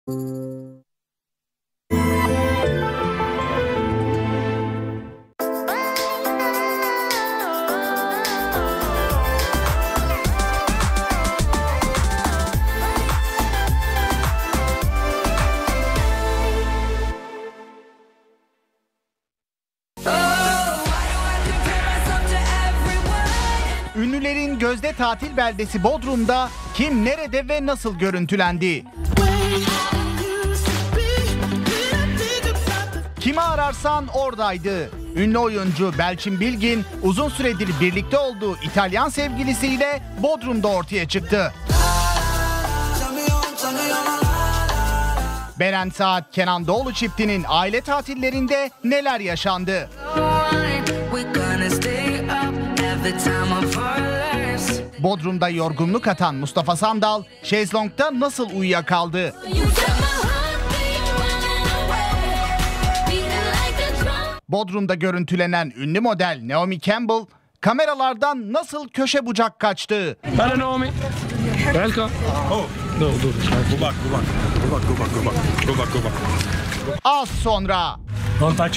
Ünlülerin gözde tatil beldesi Bodrum'da kim, nerede ve nasıl görüntülendi? Kimi ararsan oradaydı. Ünlü oyuncu Belçin Bilgin uzun süredir birlikte olduğu İtalyan sevgilisiyle Bodrum'da ortaya çıktı. Beren Saat, Kenan Doğulu çiftinin aile tatillerinde neler yaşandı? Bodrum'da yorgunluk atan Mustafa Sandal, şezlongda nasıl uyuyakaldı? Bodrum'da görüntülenen ünlü model Naomi Campbell, kameralardan nasıl köşe bucak kaçtı? Hello Naomi. Welcome. Oh. No, go back. Go back. Az sonra. Don't touch.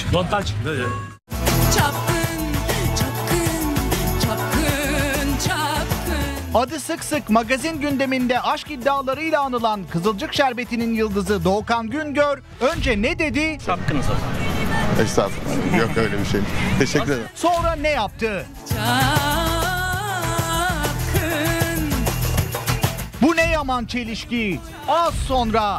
Adı sık sık magazin gündeminde aşk iddialarıyla anılan Kızılcık Şerbeti'nin yıldızı Doğukan Güngör önce ne dedi? Çapkınız o. Estağfurullah. Yok öyle bir şey. Teşekkür ederim. Sonra ne yaptı? Bu ne yaman çelişki? Az sonra.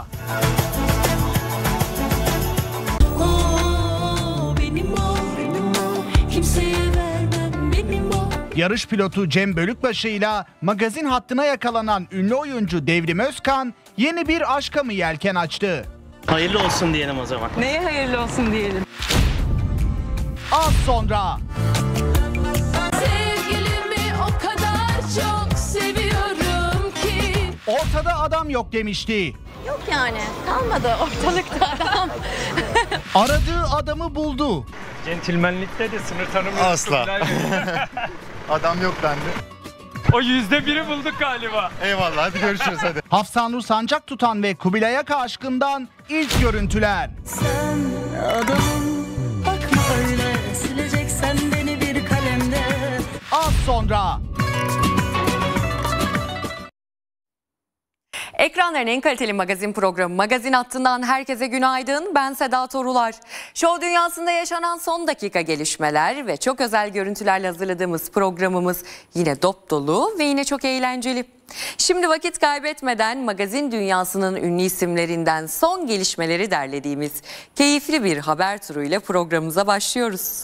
Yarış pilotu Cem Bölükbaşı'yla magazin hattına yakalanan ünlü oyuncu Devrim Özkan yeni bir aşka mı yelken açtı? Hayırlı olsun diyelim o zaman. Neye hayırlı olsun diyelim? Az sonra. Sevgilimi o kadar çok seviyorum ki. Ortada adam yok demişti. Yok yani, kalmadı ortalıkta adam. Aradığı adamı buldu. Centilmenlikte de sınır tanımı yok. Asla. Adam yok bende. O %1'i bulduk galiba. Eyvallah, hadi görüşürüz hadi. Hafsanur Sancak tutan ve Kubilay Aka aşkından ilk görüntüler. Sen adamım, bakma öyle, sileceksen beni bir kalemde. Az sonra. Ekranların en kaliteli magazin programı Magazin Hattı'ndan herkese günaydın. Ben Seda Torular. Şov dünyasında yaşanan son dakika gelişmeler ve çok özel görüntülerle hazırladığımız programımız yine dop dolu ve yine çok eğlenceli. Şimdi vakit kaybetmeden magazin dünyasının ünlü isimlerinden son gelişmeleri derlediğimiz keyifli bir haber turuyla programımıza başlıyoruz.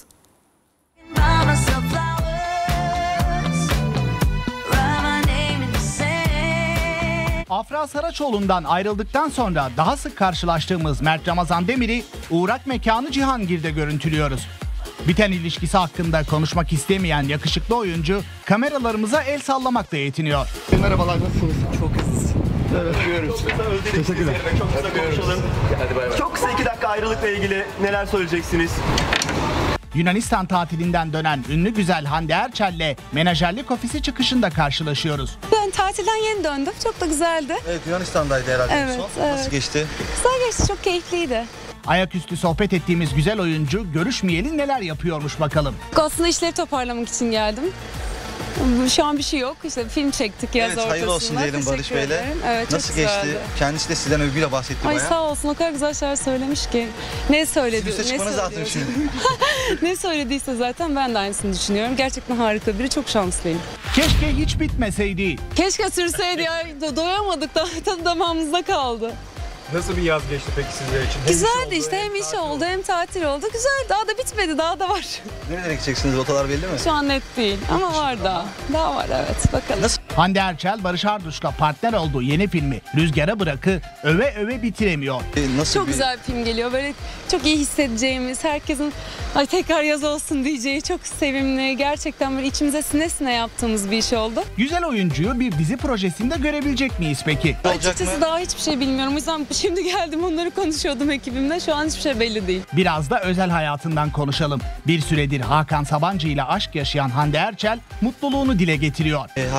Afra Saraçoğlu'ndan ayrıldıktan sonra daha sık karşılaştığımız Mert Ramazan Demir'i uğrak mekanı Cihangir'de görüntülüyoruz. Biten ilişkisi hakkında konuşmak istemeyen yakışıklı oyuncu kameralarımıza el sallamakla yetiniyor. Merhabalar, nasılsınız? Çok hızlısın. Evet, görüyoruz. Teşekkürler. Çok kısa konuşalım. Hadi bay bay. Çok kısa 2 dakika ayrılıkla ilgili neler söyleyeceksiniz? Yunanistan tatilinden dönen ünlü güzel Hande Erçel'le menajerlik ofisi çıkışında karşılaşıyoruz. Ben tatilden yeni döndüm. Çok da güzeldi. Evet, Yunanistan'daydı herhalde. Evet, evet. Nasıl geçti? Güzel geçti. Çok keyifliydi. Ayaküstü sohbet ettiğimiz güzel oyuncu görüşmeyeli neler yapıyormuş bakalım. Aslında işleri toparlamak için geldim. Şu an bir şey yok. İşte film çektik yaz ortasında. Hayırlı olsun diyelim Barış Teşekkür Bey'le. ederim. Evet, çok Nasıl geçti? güzeldi. Kendisi de sizden övgüyle bahsetti Ay bayağı. sağ olsun, o kadar güzel şeyler söylemiş ki. Ne söyledi? Üste çıkmanız zaten şimdi. Ne söylediyse zaten ben de aynısını düşünüyorum. Gerçekten harika biri, çok şanslıyım. Keşke hiç bitmeseydi. Keşke sürseydi ya, doyamadık da tadı damağımızda kaldı. Nasıl bir yaz geçti peki sizler için? Güzeldi işte, hem iş oldu hem tatil oldu. Güzel, daha da bitmedi, daha da var. Nereye gideceksiniz? Rotalar belli mi? Şu an net değil ama var daha. Daha var, evet, bakalım. Nasıl? Hande Erçel, Barış Arduç'la partner olduğu yeni filmi Rüzgara Bırak'ı öve öve bitiremiyor. Nasıl Çok güzel bir film geliyor. Böyle çok iyi hissedeceğimiz, herkesin ay tekrar yaz olsun diyeceği, çok sevimli, gerçekten böyle içimize sine sine yaptığımız bir iş oldu. Güzel oyuncuyu bir dizi projesinde görebilecek miyiz peki? Açıkçası daha hiçbir şey bilmiyorum. O yüzden şimdi geldim, onları konuşuyordum ekibimle. Şu an hiçbir şey belli değil. Biraz da özel hayatından konuşalım. Bir süredir Hakan Sabancı ile aşk yaşayan Hande Erçel mutluluğunu dile getiriyor. Hakan Bey'le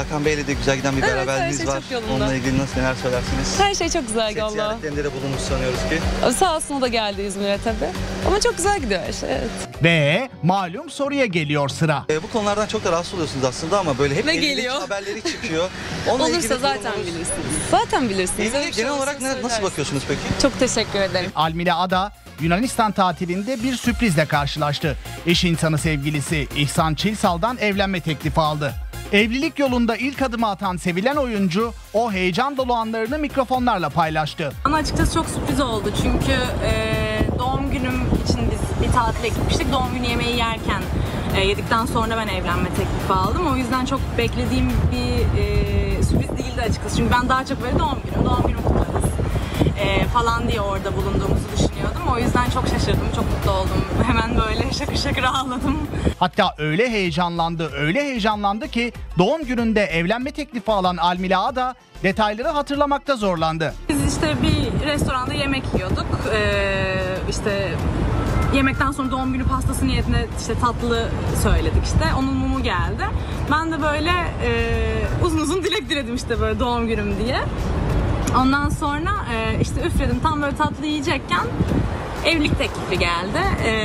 de güzel giden bir Evet, beraberliğiniz her şey var. çok yolunda. Onunla ilgili neler söylersiniz? Her şey çok güzel Set valla. ziyaretlerinde de bulunmuş sanıyoruz ki. Sağ olsun o da geldi İzmir'e tabii. Ama çok güzel gidiyor her şey, evet. Ve malum soruya geliyor sıra. Bu konulardan çok da rahatsız oluyorsunuz aslında ama böyle hep Ne evlilik geliyor? haberleri çıkıyor. Onunla ilgili Olursa zaten durumunuz- bilirsiniz. Zaten bilirsiniz. Öyle Evliliğe bir şey genel olursa olarak nasıl söylersiniz. bakıyorsunuz peki? Çok teşekkür ederim. Almila Ada Yunanistan tatilinde bir sürprizle karşılaştı. Eş insanı sevgilisi İhsan Çilsal'dan evlenme teklifi aldı. Evlilik yolunda ilk adımı atan sevilen oyuncu o heyecan dolu anlarını mikrofonlarla paylaştı. Bana açıkçası çok sürpriz oldu çünkü doğum günüm için biz bir tatile gitmiştik. Doğum günü yemeği yerken yedikten sonra ben evlenme teklifi aldım. O yüzden çok beklediğim bir sürpriz değildi açıkçası. Çünkü ben daha çok böyle doğum günümü kutlarız falan diye orada bulunduğumuzu düşünüyordum. O yüzden çok şaşırdım, çok mutlu oldum. Hemen böyle şakır şakır ağladım. Hatta öyle heyecanlandı ki doğum gününde evlenme teklifi alan Almila Ada detayları hatırlamakta zorlandı. Biz işte bir restoranda yemek yiyorduk. İşte yemekten sonra doğum günü pastası niyetine işte tatlı söyledik işte. Onun mumu geldi. Ben de böyle uzun uzun dilek diledim işte böyle doğum günüm diye. Ondan sonra işte üfledim. Tam böyle tatlı yiyecekken evlilik teklifi geldi.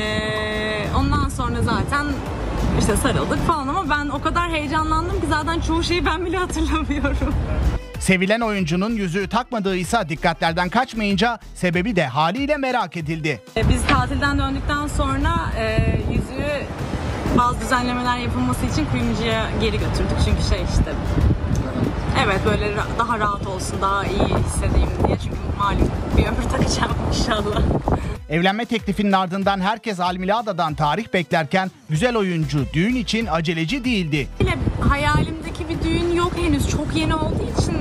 Ondan sonra zaten işte sarıldık falan ama ben o kadar heyecanlandım ki zaten çoğu şeyi ben bile hatırlamıyorum. Sevilen oyuncunun yüzüğü takmadığı ise dikkatlerden kaçmayınca sebebi de haliyle merak edildi. Biz tatilden döndükten sonra yüzüğü bazı düzenlemeler yapılması için kuyumcuya geri götürdük. Çünkü işte evet böyle daha rahat olsun, daha iyi hissedeyim diye. Çünkü malum bir ömür takacağım inşallah. Evlenme teklifinin ardından herkes Almila Ada'dan tarih beklerken güzel oyuncu düğün için aceleci değildi. Hayalimdeki bir düğün yok henüz. Çok yeni olduğu için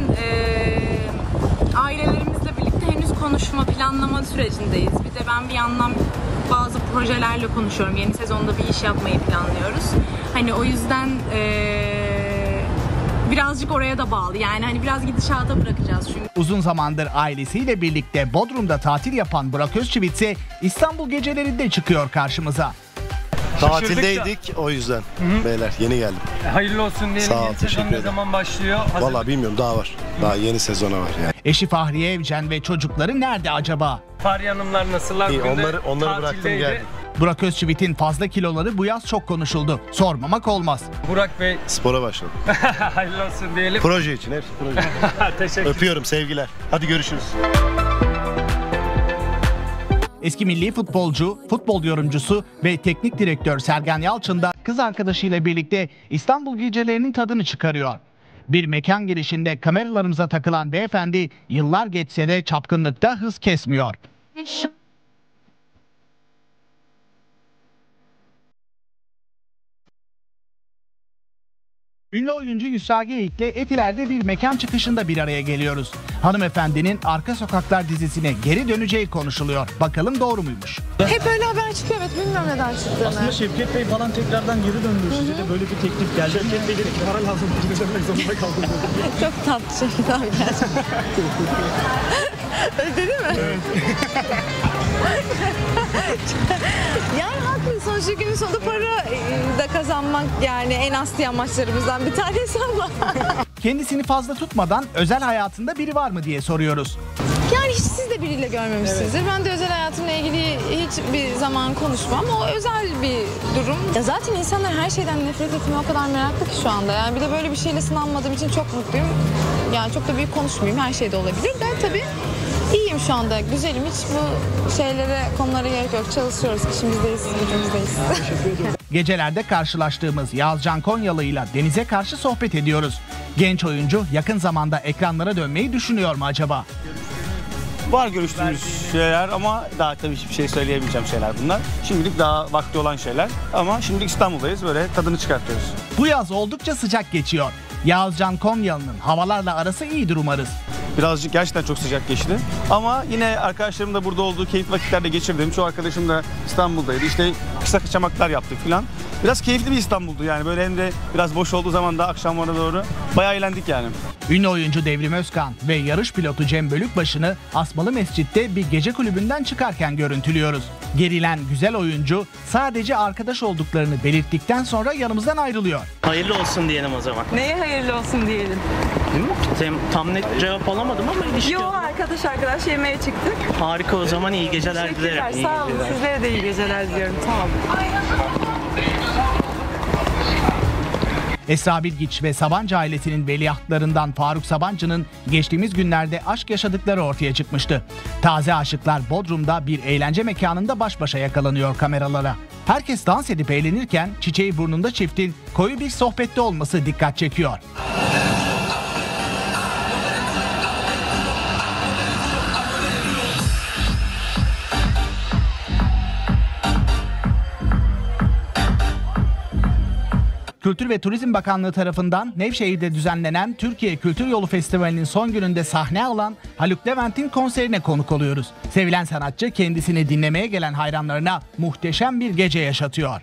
ailelerimizle birlikte henüz konuşma, planlama sürecindeyiz. Bir de ben bir yandan bazı projelerle konuşuyorum. Yeni sezonda bir iş yapmayı planlıyoruz. Hani o yüzden birazcık oraya da bağlı. Yani hani biraz gidişata bırakacağız çünkü. Uzun zamandır ailesiyle birlikte Bodrum'da tatil yapan Burak Özçivit ise İstanbul gecelerinde çıkıyor karşımıza. Tatildeydik o yüzden. Beyler yeni geldim. Hayırlı olsun diyelim. Sağ ol, Yeni teşekkür sezon ne ederim. zaman başlıyor? Vallahi bilmiyorum, daha var. Daha yeni sezona var yani. Eşi Fahriye Evcen ve çocukları nerede acaba? Fahriye Hanımlar nasıllar? İyi, Bugün de onları bıraktım tatildeydi. geldim. Burak Özçivit'in fazla kiloları bu yaz çok konuşuldu. Sormamak olmaz. Burak Bey Spora başladım. hayırlı olsun diyelim. Proje için, hepsi proje için. Teşekkür. Öpüyorum, sevgiler. Hadi görüşürüz. Eski milli futbolcu, futbol yorumcusu ve teknik direktör Sergen Yalçın da kız arkadaşıyla birlikte İstanbul gecelerinin tadını çıkarıyor. Bir mekan girişinde kameralarımıza takılan beyefendi yıllar geçse de çapkınlıkta hız kesmiyor. Ünlü oyuncu Yusra Geyik'le Etiler'de bir mekan çıkışında bir araya geliyoruz. Hanımefendinin Arka Sokaklar dizisine geri döneceği konuşuluyor. Bakalım doğru muymuş? Hep öyle haber çıkıyor, evet, bilmiyorum neden çıktığını. Aslında Şevket Bey falan tekrardan geri döndü. Size de böyle bir teklif geldi. Şevket Bey dedi ki para lazım. Geri dönmek zorunda kaldım dedi. Çok tatlı Şevket abi gerçekten. Öyle dedi mi? Evet. Yani haklı, sonuçta günün sonunda para da kazanmak yani en asli amaçlarımızdan bir tanesi ama. Kendisini fazla tutmadan özel hayatında biri var mı diye soruyoruz. Yani hiç siz de biriyle görmemişsinizdir. Evet. Ben de özel hayatımla ilgili hiçbir zaman konuşmam. O özel bir durum. Ya zaten insanlar her şeyden nefret etmeye o kadar meraklı ki şu anda. Yani bir de böyle bir şeyle sınanmadığım için çok mutluyum. Yani çok da büyük konuşmayayım. Her şey de olabilir de tabii. İyiyim şu anda, güzelim. Hiç bu şeylere, konulara gerek yok. Çalışıyoruz, işimizdeyiz, gücümüzdeyiz. Gecelerde karşılaştığımız Yağızcan Konyalı'yla denize karşı sohbet ediyoruz. Genç oyuncu yakın zamanda ekranlara dönmeyi düşünüyor mu acaba? Var görüştüğümüz şeyler ama daha tabii hiçbir şey söyleyemeyeceğim şeyler bunlar. Şimdilik daha vakti olan şeyler ama şimdilik İstanbul'dayız, böyle tadını çıkartıyoruz. Bu yaz oldukça sıcak geçiyor. Yağızcan Konyalı'nın havalarla arası iyidir umarız. Birazcık gerçekten çok sıcak geçti. Ama yine arkadaşlarım da burada olduğu keyifli vakitlerde geçirdim. Çoğu arkadaşım da İstanbul'daydı. İşte kısa kaçamaklar yaptık filan. Biraz keyifli bir İstanbul'du yani. Böyle hem de biraz boş olduğu zaman da akşamlara doğru bayağı eğlendik yani. Ünlü oyuncu Devrim Özkan ve yarış pilotu Cem Bölükbaşı'nı Asmalı Mescid'de bir gece kulübünden çıkarken görüntülüyoruz. Gerilen güzel oyuncu sadece arkadaş olduklarını belirttikten sonra yanımızdan ayrılıyor. Hayırlı olsun diyelim o zaman. Neye hayırlı olsun diyelim? Tam net cevap alamadım ama ilişki. Yo, arkadaş yemeğe çıktık. Harika, o zaman iyi geceler dilerim. İyi Sağ olun. geceler. Sizlere de iyi geceler diliyorum. Sağ olun. Esra Bilgiç ve Sabancı ailesinin veliahtlarından Faruk Sabancı'nın geçtiğimiz günlerde aşk yaşadıkları ortaya çıkmıştı. Taze aşıklar Bodrum'da bir eğlence mekanında baş başa yakalanıyor kameralara. Herkes dans edip eğlenirken çiçeği burnunda çiftin koyu bir sohbette olması dikkat çekiyor. Kültür ve Turizm Bakanlığı tarafından Nevşehir'de düzenlenen Türkiye Kültür Yolu Festivali'nin son gününde sahne alan Haluk Levent'in konserine konuk oluyoruz. Sevilen sanatçı kendisini dinlemeye gelen hayranlarına muhteşem bir gece yaşatıyor.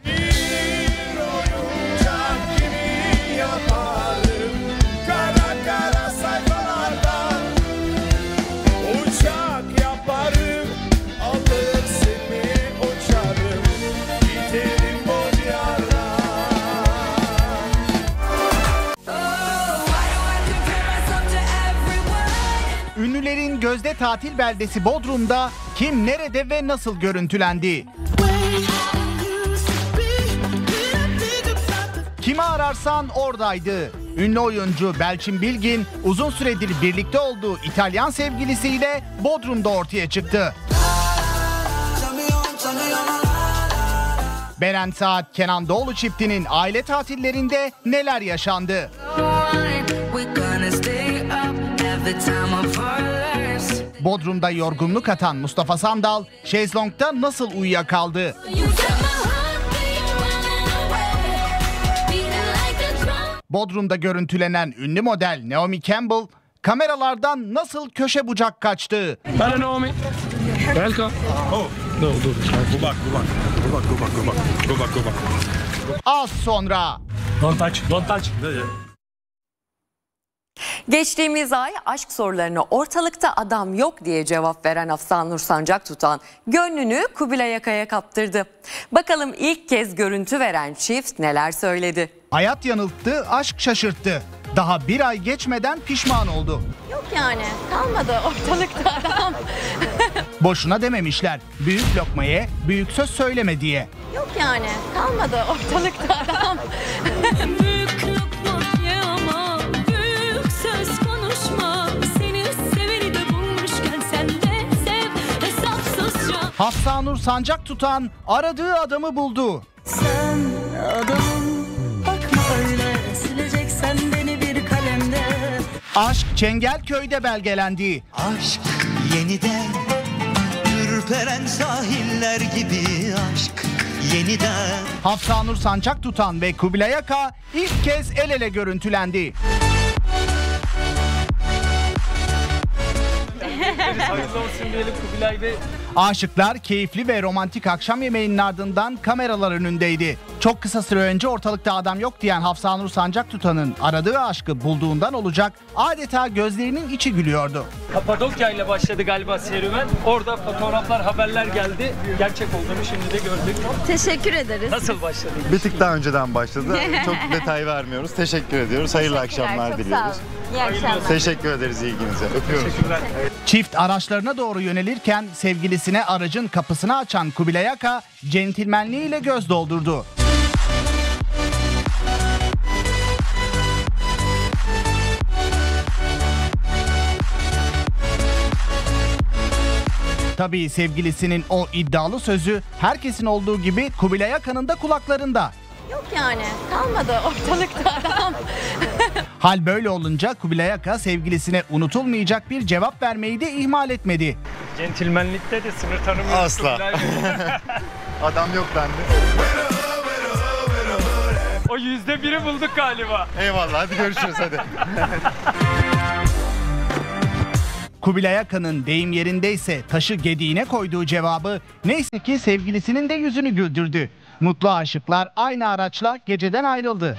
Ünlülerin gözde tatil beldesi Bodrum'da kim nerede ve nasıl görüntülendi? Kimi ararsan oradaydı. Ünlü oyuncu Belçin Bilgin uzun süredir birlikte olduğu İtalyan sevgilisiyle Bodrum'da ortaya çıktı. Beren Saat, Kenan Doğulu çiftinin aile tatillerinde neler yaşandı? Bodrum'da yorgunluk atan Mustafa Sandal, şezlongda nasıl uyuyakaldı? Bodrum'da görüntülenen ünlü model Naomi Campbell, kameralardan nasıl köşe bucak kaçtı? Hello Naomi. Welcome. Oh. Dur. Go back. Az sonra. Don't touch. Geçtiğimiz ay aşk sorularına ortalıkta adam yok diye cevap veren Hafsanur Sancak tutan gönlünü Kubilay Aka'ya kaptırdı. Bakalım ilk kez görüntü veren çift neler söyledi? Hayat yanılttı, aşk şaşırttı. Daha bir ay geçmeden pişman oldu. Yok yani kalmadı ortalıkta adam. Boşuna dememişler. Büyük lokmaya büyük söz söyleme diye. Yok yani kalmadı ortalıkta adam. Büyük lokma ye ama büyük söz konuşma. Seni seveni de bulmuşken sen de sev hesapsızca. Hafsanur Sancak tutan aradığı adamı buldu. Sen adamım, bakma öyle, sileceksen beni bir kalemde. Aşk Çengelköy'de belgelendi. Aşk yeniden, ürperen sahiller gibi aşk yeniden. Hafsanur Sancak tutan ve Kubilay Aka ilk kez el ele görüntülendi. Hayırlı olsun diyelim Kubilay Bey. Aşıklar keyifli ve romantik akşam yemeğinin ardından kameralar önündeydi. Çok kısa süre önce ortalıkta adam yok diyen Hafsanur Sancak tutanın aradığı aşkı bulduğundan olacak adeta gözlerinin içi gülüyordu. Kapadokya ile başladı galiba serüven. Orada fotoğraflar, haberler geldi. Gerçek olduğunu şimdi de gördük. Teşekkür ederiz. Nasıl başladı? Bir tık daha önceden başladı. Çok detay vermiyoruz. Teşekkür ediyoruz. Hayırlı akşamlar diliyoruz. İyi akşamlar. Teşekkür ederiz ilginize. Öpüyoruz. Çift araçlarına doğru yönelirken sevgilisine aracın kapısını açan Kubilay Aka centilmenliğiyle göz doldurdu. Tabii sevgilisinin o iddialı sözü herkesin olduğu gibi Kubilay Aka'nın da kulaklarında. Yok yani kalmadı ortalıkta adam. Hal böyle olunca Kubilay Aka sevgilisine unutulmayacak bir cevap vermeyi de ihmal etmedi. Centilmenlikte de sınır tanımıyor. Asla. Adam yok bende. O %1'i bulduk galiba. Eyvallah, hadi görüşürüz hadi. Kubilay Akan'ın deyim yerindeyse taşı gediğine koyduğu cevabı neyse ki sevgilisinin de yüzünü güldürdü. Mutlu aşıklar aynı araçla geceden ayrıldı.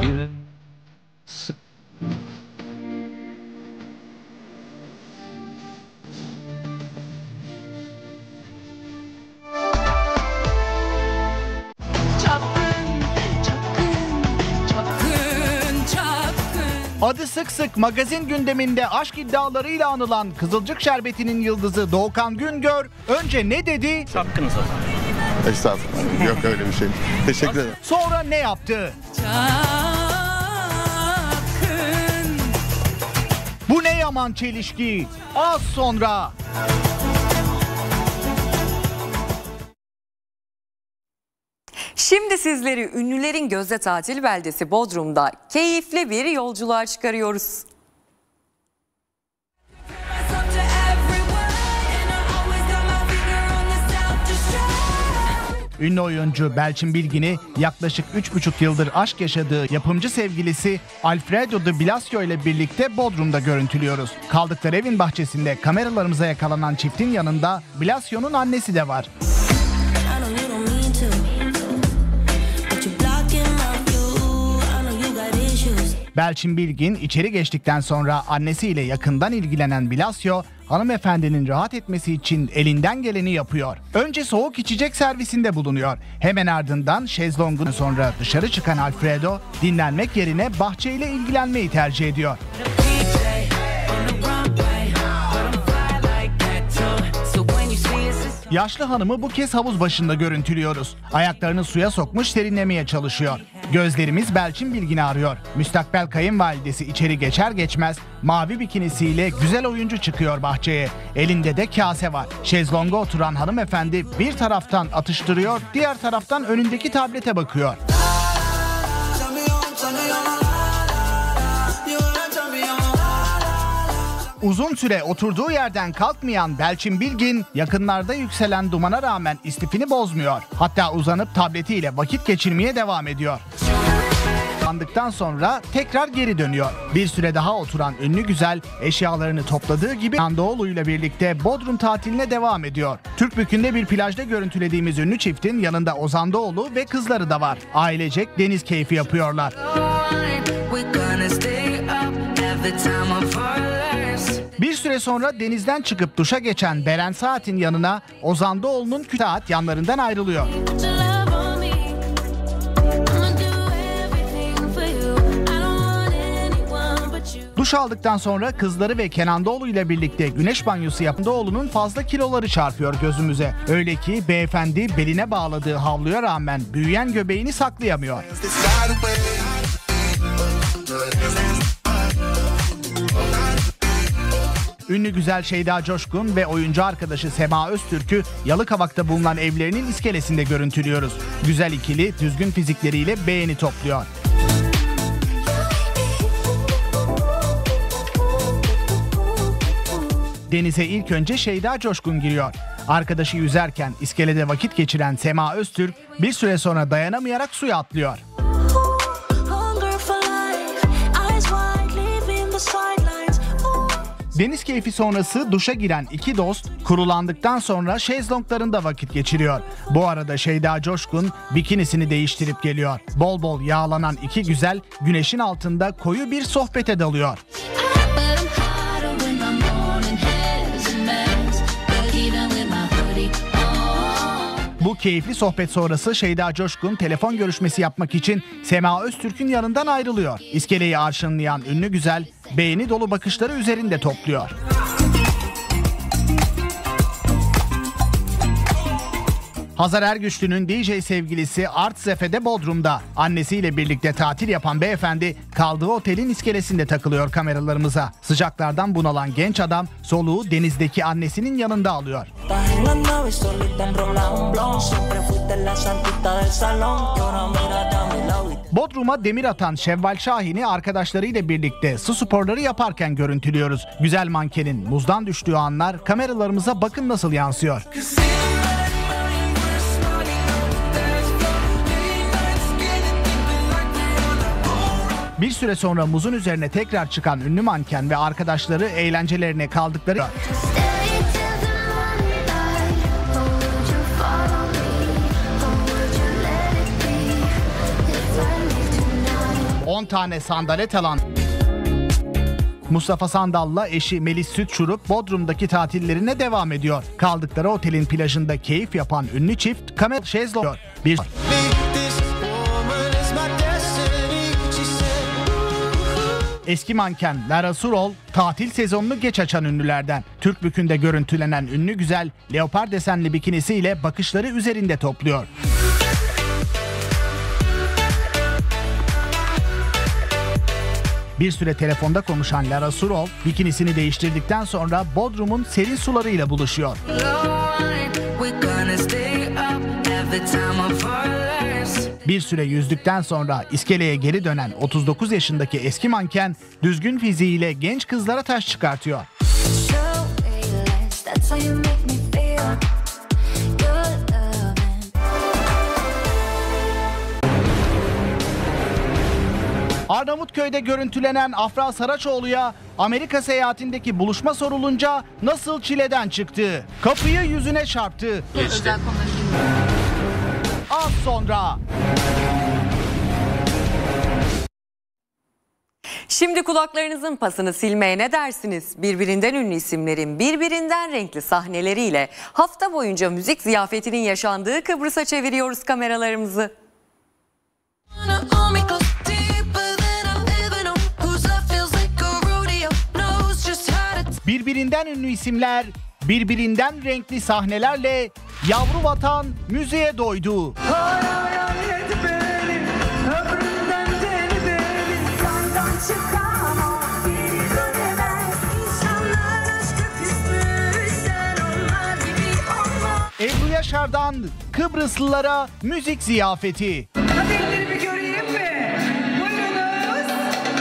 Adı sık sık magazin gündeminde aşk iddialarıyla anılan Kızılcık Şerbeti'nin yıldızı Doğukan Güngör önce ne dedi? Çapkınız o zaman. Estağfurullah. Yok öyle bir şey. Teşekkür ederim. Sonra ne yaptı? Bu ne yaman çelişki? Az sonra. Şimdi sizleri ünlülerin gözde tatil beldesi Bodrum'da keyifli bir yolculuğa çıkarıyoruz. Ünlü oyuncu Belçin Bilgin'i yaklaşık 3,5 yıldır aşk yaşadığı yapımcı sevgilisi Alfredo de Blasio ile birlikte Bodrum'da görüntülüyoruz. Kaldıkları evin bahçesinde kameralarımıza yakalanan çiftin yanında Blasio'nun annesi de var. Belçin Bilgin içeri geçtikten sonra annesiyle yakından ilgilenen Blasio, hanımefendinin rahat etmesi için elinden geleni yapıyor. Önce soğuk içecek servisinde bulunuyor. Hemen ardından şezlongun sonra dışarı çıkan Alfredo dinlenmek yerine bahçeyle ilgilenmeyi tercih ediyor. Yaşlı hanımı bu kez havuz başında görüntülüyoruz. Ayaklarını suya sokmuş serinlemeye çalışıyor. Gözlerimiz Belçin Bilgin'i arıyor. Müstakbel kayınvalidesi içeri geçer geçmez mavi bikinisiyle güzel oyuncu çıkıyor bahçeye. Elinde de kase var. Şezlonga oturan hanımefendi bir taraftan atıştırıyor, diğer taraftan önündeki tablete bakıyor. Uzun süre oturduğu yerden kalkmayan Belçin Bilgin yakınlarda yükselen dumana rağmen istifini bozmuyor. Hatta uzanıp tabletiyle vakit geçirmeye devam ediyor. Andıktan sonra tekrar geri dönüyor. Bir süre daha oturan ünlü güzel eşyalarını topladığı gibi Andoğlu ile birlikte Bodrum tatiline devam ediyor. Türkbükü'nde bir plajda görüntülediğimiz ünlü çiftin yanında Ozan Doğulu ve kızları da var. Ailecek deniz keyfi yapıyorlar. Bir süre sonra denizden çıkıp duşa geçen Beren Saat'in yanına Ozan Doğulu'nun Saat yanlarından ayrılıyor. Duş aldıktan sonra kızları ve Kenan Doğulu ile birlikte güneş banyosu yapan Doğulu'nun fazla kiloları çarpıyor gözümüze. Öyle ki beyefendi beline bağladığı havluya rağmen büyüyen göbeğini saklayamıyor. Ünlü güzel Şeyda Coşkun ve oyuncu arkadaşı Sema Öztürk'ü Yalıkavak'ta bulunan evlerinin iskelesinde görüntülüyoruz. Güzel ikili düzgün fizikleriyle beğeni topluyor. Denize ilk önce Şeyda Coşkun giriyor. Arkadaşı yüzerken iskelede vakit geçiren Sema Öztürk bir süre sonra dayanamayarak suya atlıyor. Deniz keyfi sonrası duşa giren iki dost kurulandıktan sonra şezlonglarında vakit geçiriyor. Bu arada Şeyda Coşkun bikinisini değiştirip geliyor. Bol bol yağlanan iki güzel güneşin altında koyu bir sohbete dalıyor. Bu keyifli sohbet sonrası Şeyda Coşkun telefon görüşmesi yapmak için Sema Öztürk'ün yanından ayrılıyor. İskeleyi arşınlayan ünlü güzel beğeni dolu bakışları üzerinde topluyor. Hazar Ergüçlü'nün DJ sevgilisi Art Zefe'de Bodrum'da. Annesiyle birlikte tatil yapan beyefendi kaldığı otelin iskelesinde takılıyor kameralarımıza. Sıcaklardan bunalan genç adam soluğu denizdeki annesinin yanında alıyor. Bodrum'a demir atan Şevval Şahin'i arkadaşlarıyla birlikte su sporları yaparken görüntülüyoruz. Güzel mankenin muzdan düştüğü anlar kameralarımıza bakın nasıl yansıyor. Bir süre sonra muzun üzerine tekrar çıkan ünlü manken ve arkadaşları eğlencelerine kaldıkları 10 tane sandalet alan Mustafa Sandal'la eşi Melis Sütçuruk Bodrum'daki tatillerine devam ediyor. Kaldıkları otelin plajında keyif yapan ünlü çift kamera şezlong bir eski manken Lara Surol tatil sezonunu geç açan ünlülerden. Türkbükü'nde görüntülenen ünlü güzel leopar desenli bikinisiyle bakışları üzerinde topluyor. Bir süre telefonda konuşan Lara Surol, bikinisini değiştirdikten sonra Bodrum'un serin sularıyla buluşuyor. Bir süre yüzdükten sonra iskeleye geri dönen 39 yaşındaki eski manken, düzgün fiziğiyle genç kızlara taş çıkartıyor. Arnavutköy'de görüntülenen Afra Saraçoğlu'ya Amerika seyahatindeki buluşma sorulunca nasıl çileden çıktı? Kapıyı yüzüne çarptı. Geçti. Az sonra. Şimdi kulaklarınızın pasını silmeye ne dersiniz? Birbirinden ünlü isimlerin birbirinden renkli sahneleriyle hafta boyunca müzik ziyafetinin yaşandığı Kıbrıs'a çeviriyoruz kameralarımızı. Birbirinden ünlü isimler, birbirinden renkli sahnelerle yavru vatan müziğe doydu. Ebru Yaşar'dan Kıbrıslılara müzik ziyafeti. Ellerimi göreyim mi? Buyurunuz.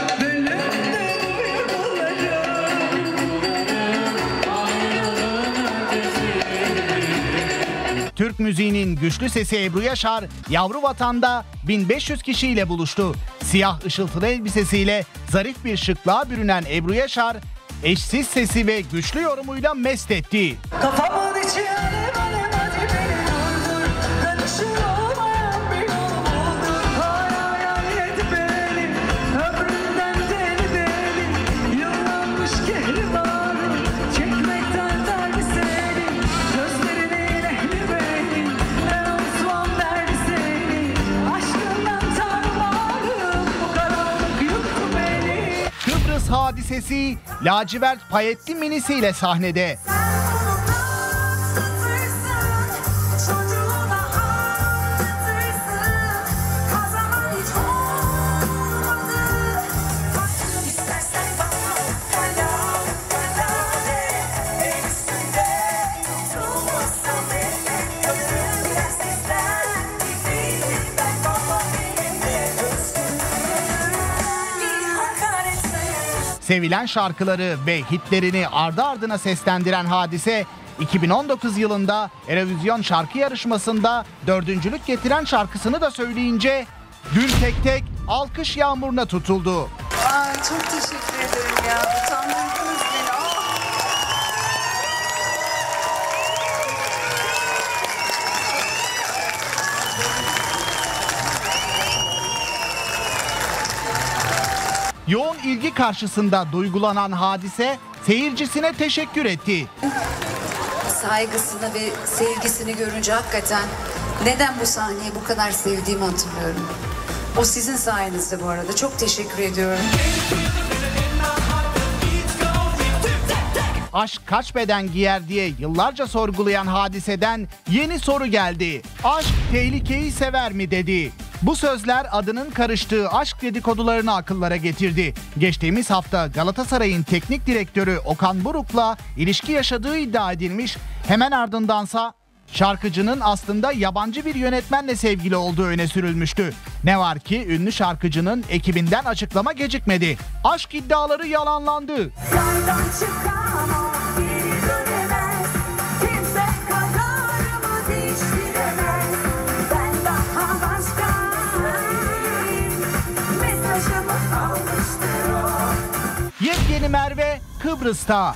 Türk müziğinin güçlü sesi Ebru Yaşar, yavru vatanda 1500 kişiyle buluştu. Siyah ışıltılı elbisesiyle zarif bir şıklığa bürünen Ebru Yaşar, eşsiz sesi ve güçlü yorumuyla mest etti. Kafamın içi alev alev, hadi beni vurdur. Karışır olmayan bir yol buldur. Hayal et beni, ömrümden deli deli. Yıllanmış kehribarım, çekmekten derdi seni. Gözlerinin ehli benim, ne Osman derdi seni. Aşkından tanrılarım, bu karanlık yuttu beni. Kıbrıs hadisesi lacivert payetli minisiyle sahnede. Sevilen şarkıları ve hitlerini ardı ardına seslendiren Hadise, 2019 yılında Eurovision şarkı yarışmasında dördüncülük getiren şarkısını da söyleyince dün tek tek alkış yağmuruna tutuldu. Ay çok teşekkür ederim ya. Utandırdınız beni. Yoğun ilgi karşısında duygulanan Hadise seyircisine teşekkür etti. Saygısını ve sevgisini görünce hakikaten neden bu sahneyi bu kadar sevdiğimi hatırlıyorum. O sizin sayenizde bu arada. Çok teşekkür ediyorum. Aşk kaç beden giyer diye yıllarca sorgulayan Hadise'den yeni soru geldi. Aşk tehlikeyi sever mi dedi. Bu sözler adının karıştığı aşk dedikodularını akıllara getirdi. Geçtiğimiz hafta Galatasaray'ın teknik direktörü Okan Buruk'la ilişki yaşadığı iddia edilmiş. Hemen ardındansa şarkıcının aslında yabancı bir yönetmenle sevgili olduğu öne sürülmüştü. Ne var ki ünlü şarkıcının ekibinden açıklama gecikmedi. Aşk iddiaları yalanlandı. Mesajımı al. sevgili Merve Kıbrıs'ta.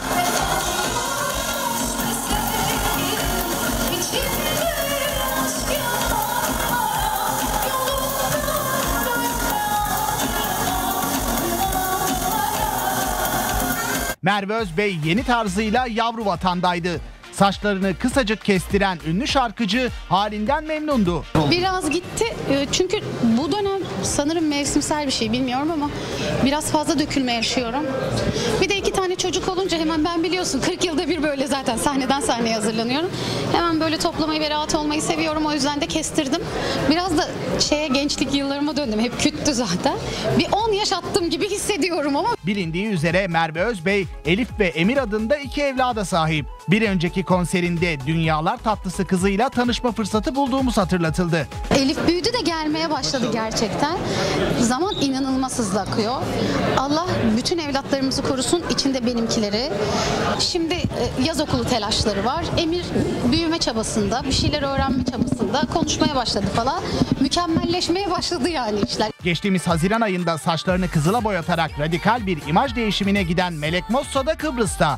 Merve Özbey yeni tarzıyla yavru vatandaydı. Saçlarını kısacık kestiren ünlü şarkıcı halinden memnundu. Biraz gitti çünkü bu dönem sanırım mevsimsel bir şey bilmiyorum ama biraz fazla dökülme yaşıyorum. Bir de 2 tane çocuk olunca hemen ben biliyorsun 40 yılda bir böyle zaten sahneden sahneye hazırlanıyorum. Hemen böyle toplamayı ve rahat olmayı seviyorum, o yüzden de kestirdim. Biraz da gençlik yıllarıma döndüm, hep küttü zaten. Bir 10 yaş attım gibi hissediyorum ama. Bilindiği üzere Merve Özbey, Elif ve Emir adında 2 evlada sahip. Bir önceki konserinde Dünyalar Tatlısı kızıyla tanışma fırsatı bulduğumuz hatırlatıldı. Elif büyüdü de gelmeye başladı gerçekten. Zaman inanılmaz hızlı akıyor. Allah bütün evlatlarımızı korusun, içinde benimkileri. Şimdi yaz okulu telaşları var. Emir büyüme çabasında, bir şeyler öğrenme çabasında, konuşmaya başladı falan. Mükemmelleşmeye başladı yani işler. Geçtiğimiz Haziran ayında saçlarını kızıla boyatarak radikal bir imaj değişimine giden Melek Mosso da Kıbrıs'ta.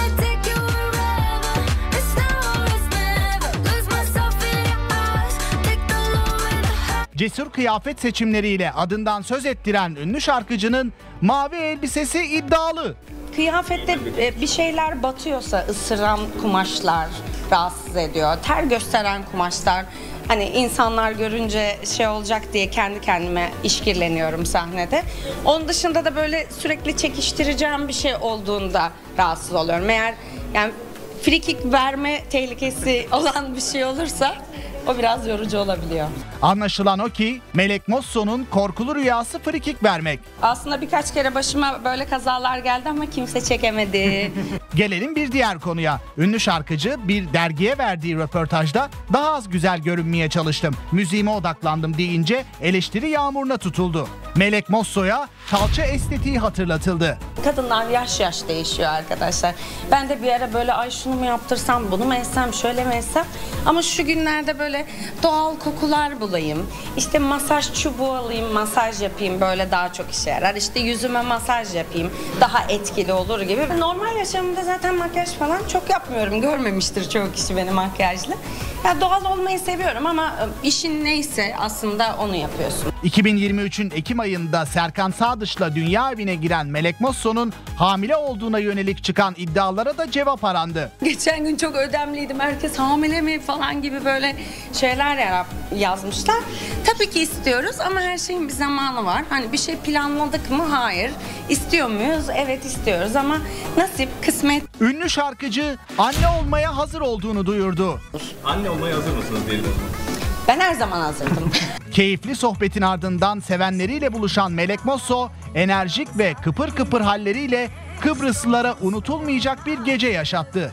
Cesur kıyafet seçimleriyle adından söz ettiren ünlü şarkıcının mavi elbisesi iddialı. Kıyafette bir şeyler batıyorsa ısıran kumaşlar rahatsız ediyor. Ter gösteren kumaşlar, hani insanlar görünce şey olacak diye kendi kendime işkilleniyorum sahnede. Onun dışında da böyle sürekli çekiştireceğim bir şey olduğunda rahatsız oluyorum. Eğer yani frikik verme tehlikesi olan bir şey olursa o biraz yorucu olabiliyor. Anlaşılan o ki Melek Mosso'nun korkulu rüyası frikik vermek. Aslında birkaç kere başıma böyle kazalar geldi ama kimse çekemedi. Gelelim bir diğer konuya. Ünlü şarkıcı bir dergiye verdiği röportajda daha az güzel görünmeye çalıştım, müziğime odaklandım deyince eleştiri yağmuruna tutuldu. Melek Mosso'ya kalça estetiği hatırlatıldı. Kadınlar yaş yaş değişiyor arkadaşlar. Ben de bir ara böyle ay şunu mu yaptırsam, bunu mu etsem, şöyle mi etsem. Ama şu günlerde böyle doğal kokular bulayım. İşte masaj çubuğu alayım, masaj yapayım, böyle daha çok işe yarar. İşte yüzüme masaj yapayım, daha etkili olur gibi. Normal yaşamımda zaten makyaj falan çok yapmıyorum. Görmemiştir çoğu kişi beni makyajlı. Ya doğal olmayı seviyorum ama işin neyse aslında onu yapıyorsun. 2023'ün Ekim ayında Serkan Sadıç'la dünya evine giren Melek Mosso'nun hamile olduğuna yönelik çıkan iddialara da cevap arandı. Geçen gün çok ödemliydim. Herkes hamile mi falan gibi böyle şeyler yazmışlar. Tabii ki istiyoruz ama her şeyin bir zamanı var. Hani bir şey planladık mı? Hayır. İstiyor muyuz? Evet istiyoruz ama nasip, kısmet. Ünlü şarkıcı anne olmaya hazır olduğunu duyurdu. Anne olmaya hazır mısınız diyelim? Ben her zaman hazırdım. Keyifli sohbetin ardından sevenleriyle buluşan Melek Mosso, enerjik ve kıpır kıpır halleriyle Kıbrıslılara unutulmayacak bir gece yaşattı.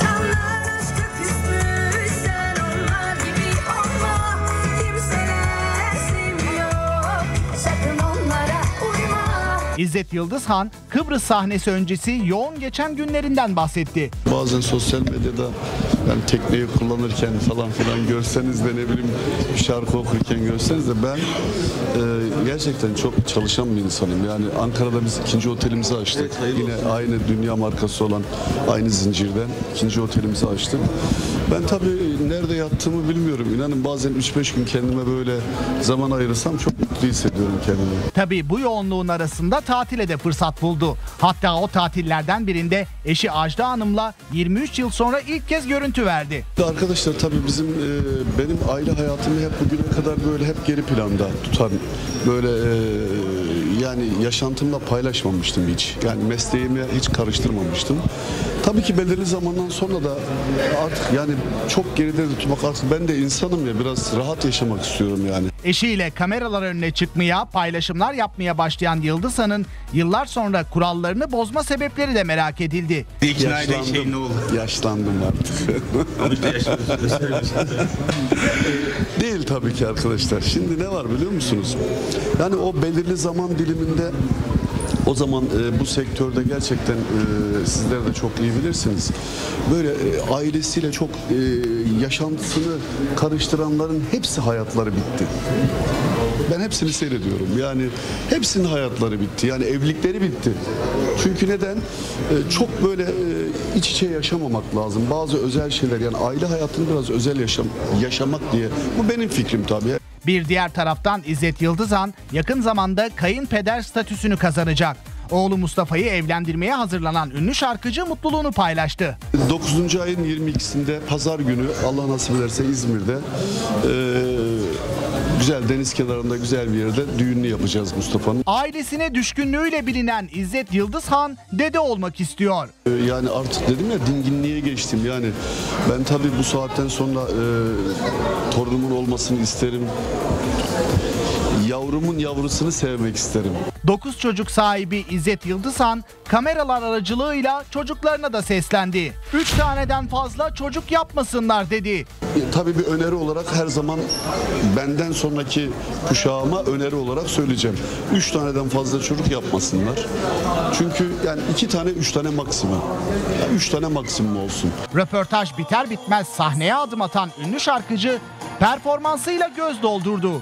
İzzet Yıldızhan, Kıbrıs sahnesi öncesi yoğun geçen günlerinden bahsetti. Bazen sosyal medyada yani tekneyi kullanırken falan filan görseniz de ne bileyim bir şarkı okurken görseniz de ben gerçekten çok çalışan bir insanım. Yani Ankara'da biz 2. otelimizi açtık. Yine aynı dünya markası olan aynı zincirden 2. otelimizi açtık. Ben tabii nerede yattığımı bilmiyorum. İnanın bazen 3-5 gün kendime böyle zaman ayırırsam çok mutlu hissediyorum kendimi. Tabii bu yoğunluğun arasında tatile de fırsat buldu. Hatta o tatillerden birinde eşi Ajda Hanım'la 23 yıl sonra ilk kez görüntü verdi. Arkadaşlar tabii benim aile hayatımı hep bugüne kadar böyle hep geri planda tutan, böyle yani yaşantımla paylaşmamıştım hiç. Yani mesleğimi hiç karıştırmamıştım. Tabii ki belirli zamandan sonra da artık yani çok geride tutmak, artık ben de insanım ya, biraz rahat yaşamak istiyorum yani. Eşiyle kameralar önüne çıkmaya, paylaşımlar yapmaya başlayan Yıldızhan'ın yıllar sonra kurallarını bozma sebepleri de merak edildi. Yaşlandım artık. Değil tabii ki arkadaşlar. Şimdi ne var biliyor musunuz? Yani o belirli zaman diliminde O zaman bu sektörde gerçekten sizler de çok iyi bilirsiniz. Böyle ailesiyle çok yaşantısını karıştıranların hepsi hayatları bitti. Ben hepsini seyrediyorum. Yani hepsinin hayatları bitti. Yani evlilikleri bitti. Çünkü neden? Çok böyle iç içe yaşamamak lazım. Bazı özel şeyler, yani aile hayatını biraz özel yaşamak diye. Bu benim fikrim tabii. Bir diğer taraftan İzzet Yıldızhan yakın zamanda kayınpeder statüsünü kazanacak. Oğlu Mustafa'yı evlendirmeye hazırlanan ünlü şarkıcı mutluluğunu paylaştı. 9. ayın 22'sinde pazar günü Allah nasip ederse İzmir'de güzel deniz kenarında güzel bir yerde düğününü yapacağız Mustafa'nın. Ailesine düşkünlüğüyle bilinen İzzet Yıldızhan dede olmak istiyor. Yani artık dedim ya, dinginliğe geçtim. Yani ben tabii bu saatten sonra torunumun olmasını isterim. Yavrumun yavrusunu sevmek isterim. 9 çocuk sahibi İzzet Yıldızhan kameralar aracılığıyla çocuklarına da seslendi. 3 taneden fazla çocuk yapmasınlar dedi. Tabii bir öneri olarak her zaman benden sonraki kuşağıma öneri olarak söyleyeceğim. 3 taneden fazla çocuk yapmasınlar. Çünkü yani 2 tane 3 tane maksimum. Yani 3 tane maksimum olsun. Röportaj biter bitmez sahneye adım atan ünlü şarkıcı performansıyla göz doldurdu.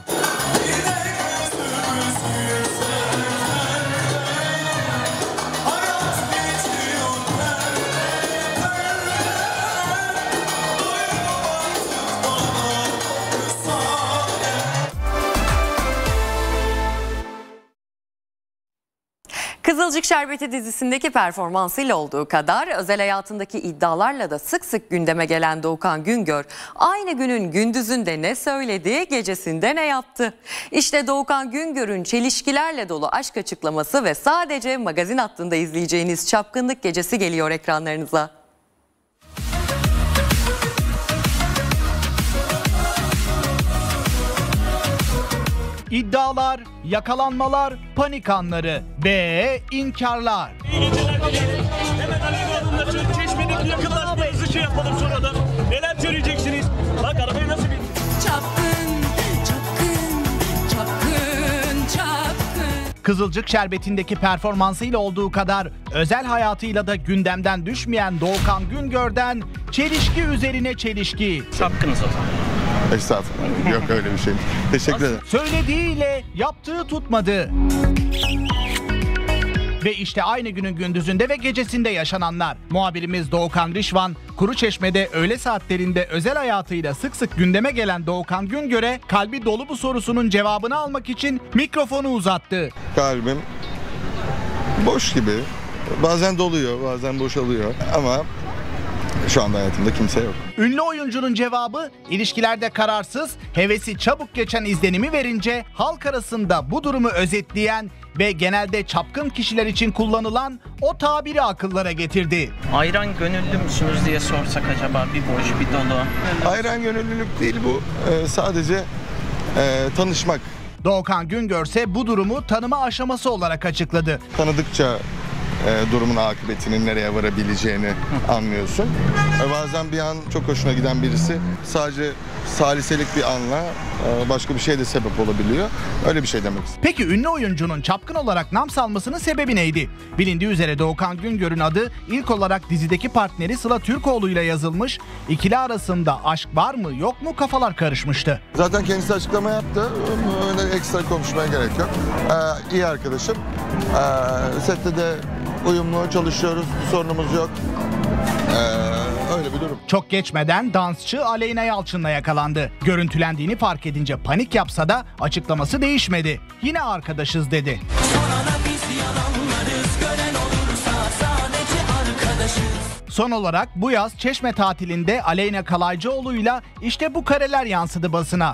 Kızılcık Şerbeti dizisindeki performansıyla olduğu kadar özel hayatındaki iddialarla da sık sık gündeme gelen Doğukan Güngör aynı günün gündüzünde ne söyledi, gecesinde ne yaptı? İşte Doğukan Güngör'ün çelişkilerle dolu aşk açıklaması ve sadece Magazin Hattı'nda izleyeceğiniz çapkınlık gecesi geliyor ekranlarınıza. İddialar, yakalanmalar, panik anları ve inkarlar. İyi geceler dilerim. Hemen Aleyna Hanım'la Çeşme'deki yakınlaşmanızı yapalım sonra da. Neler söyleyeceksiniz? Bak arabaya nasıl bin? Çapkın, çapkın, çapkın, çapkın. Kızılcık Şerbeti'ndeki performansıyla olduğu kadar özel hayatıyla da gündemden düşmeyen Doğukan Güngör'den çelişki üzerine çelişki. Çapkınız o zaman. Estağfurullah. Yok öyle bir şey. Teşekkür ederim. Söylediğiyle yaptığı tutmadı. Ve işte aynı günün gündüzünde ve gecesinde yaşananlar. Muhabirimiz Doğukan Rişvan, Kuruçeşme'de öğle saatlerinde özel hayatıyla sık sık gündeme gelen Doğukan Güngör'e kalbi dolu bu sorusunun cevabını almak için mikrofonu uzattı. Kalbim boş gibi. Bazen doluyor, bazen boşalıyor ama şu anda hayatımda kimse yok. Ünlü oyuncunun cevabı ilişkilerde kararsız, hevesi çabuk geçen izlenimi verince halk arasında bu durumu özetleyen ve genelde çapkın kişiler için kullanılan o tabiri akıllara getirdi. Ayran gönüllü müsünüz diye sorsak acaba, bir boş bir dolu. Ayran gönüllülük değil bu. Sadece tanışmak. Doğukan Güngör ise bu durumu tanıma aşaması olarak açıkladı. Tanıdıkça durumun akıbetinin nereye varabileceğini anlıyorsun. Bazen bir an çok hoşuna giden birisi sadece saliselik bir anla başka bir şey de sebep olabiliyor. Öyle bir şey demek istedim. Peki ünlü oyuncunun çapkın olarak nam salmasının sebebi neydi? Bilindiği üzere Doğukan Güngör'ün adı ilk olarak dizideki partneri Sıla Türkoğlu ile yazılmış. İkili arasında aşk var mı yok mu kafalar karışmıştı. Zaten kendisi açıklama yaptı. Öyle ekstra konuşmaya gerek yok. İyi arkadaşım. Sette de uyumlu çalışıyoruz. Bir sorunumuz yok. Öyle bir durum. Çok geçmeden dansçı Aleyna Yalçın'la yakalandı. Görüntülendiğini fark edince panik yapsa da açıklaması değişmedi. Yine arkadaşız dedi. Son olarak bu yaz Çeşme tatilinde Aleyna Kalaycıoğlu'yla işte bu kareler yansıdı basına.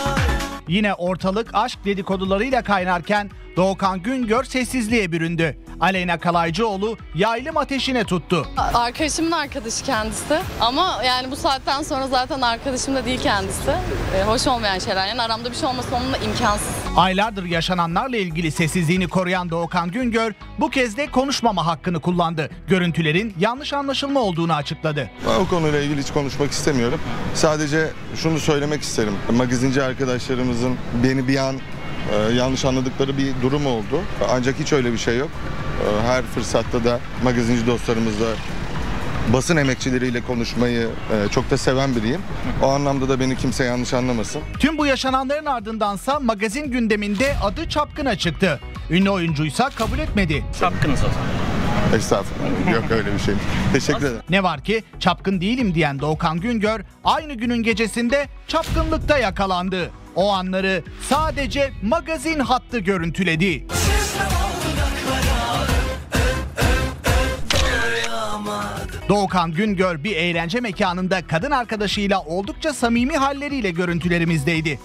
Yine ortalık aşk dedikodularıyla kaynarken Doğukan Güngör sessizliğe büründü. Aleyna Kalaycıoğlu yaylım ateşine tuttu. Arkadaşımın arkadaşı kendisi ama yani bu saatten sonra zaten arkadaşım da değil kendisi. Hoş olmayan şeyler, yani aramda bir şey olması onunla imkansız. Aylardır yaşananlarla ilgili sessizliğini koruyan Doğukan Güngör bu kez de konuşmama hakkını kullandı. Görüntülerin yanlış anlaşılma olduğunu açıkladı. Ben o konuyla ilgili hiç konuşmak istemiyorum. Sadece şunu söylemek isterim. Magazinci arkadaşlarımızın beni bir an yanlış anladıkları bir durum oldu. Ancak hiç öyle bir şey yok. Her fırsatta da magazinci dostlarımızla, basın emekçileriyle konuşmayı çok da seven biriyim. O anlamda da beni kimse yanlış anlamasın. Tüm bu yaşananların ardındansa magazin gündeminde adı Çapkın'a çıktı. Ünlü oyuncuysa kabul etmedi. Çapkınız o zaman. Estağfurullah. Yok öyle bir şey. Teşekkür ederim. Ne var ki çapkın değilim diyen Doğukan Güngör aynı günün gecesinde çapkınlıkta yakalandı. O anları sadece magazin hattı görüntüledi. Doğukan Güngör bir eğlence mekanında kadın arkadaşıyla oldukça samimi halleriyle görüntülerimizdeydi.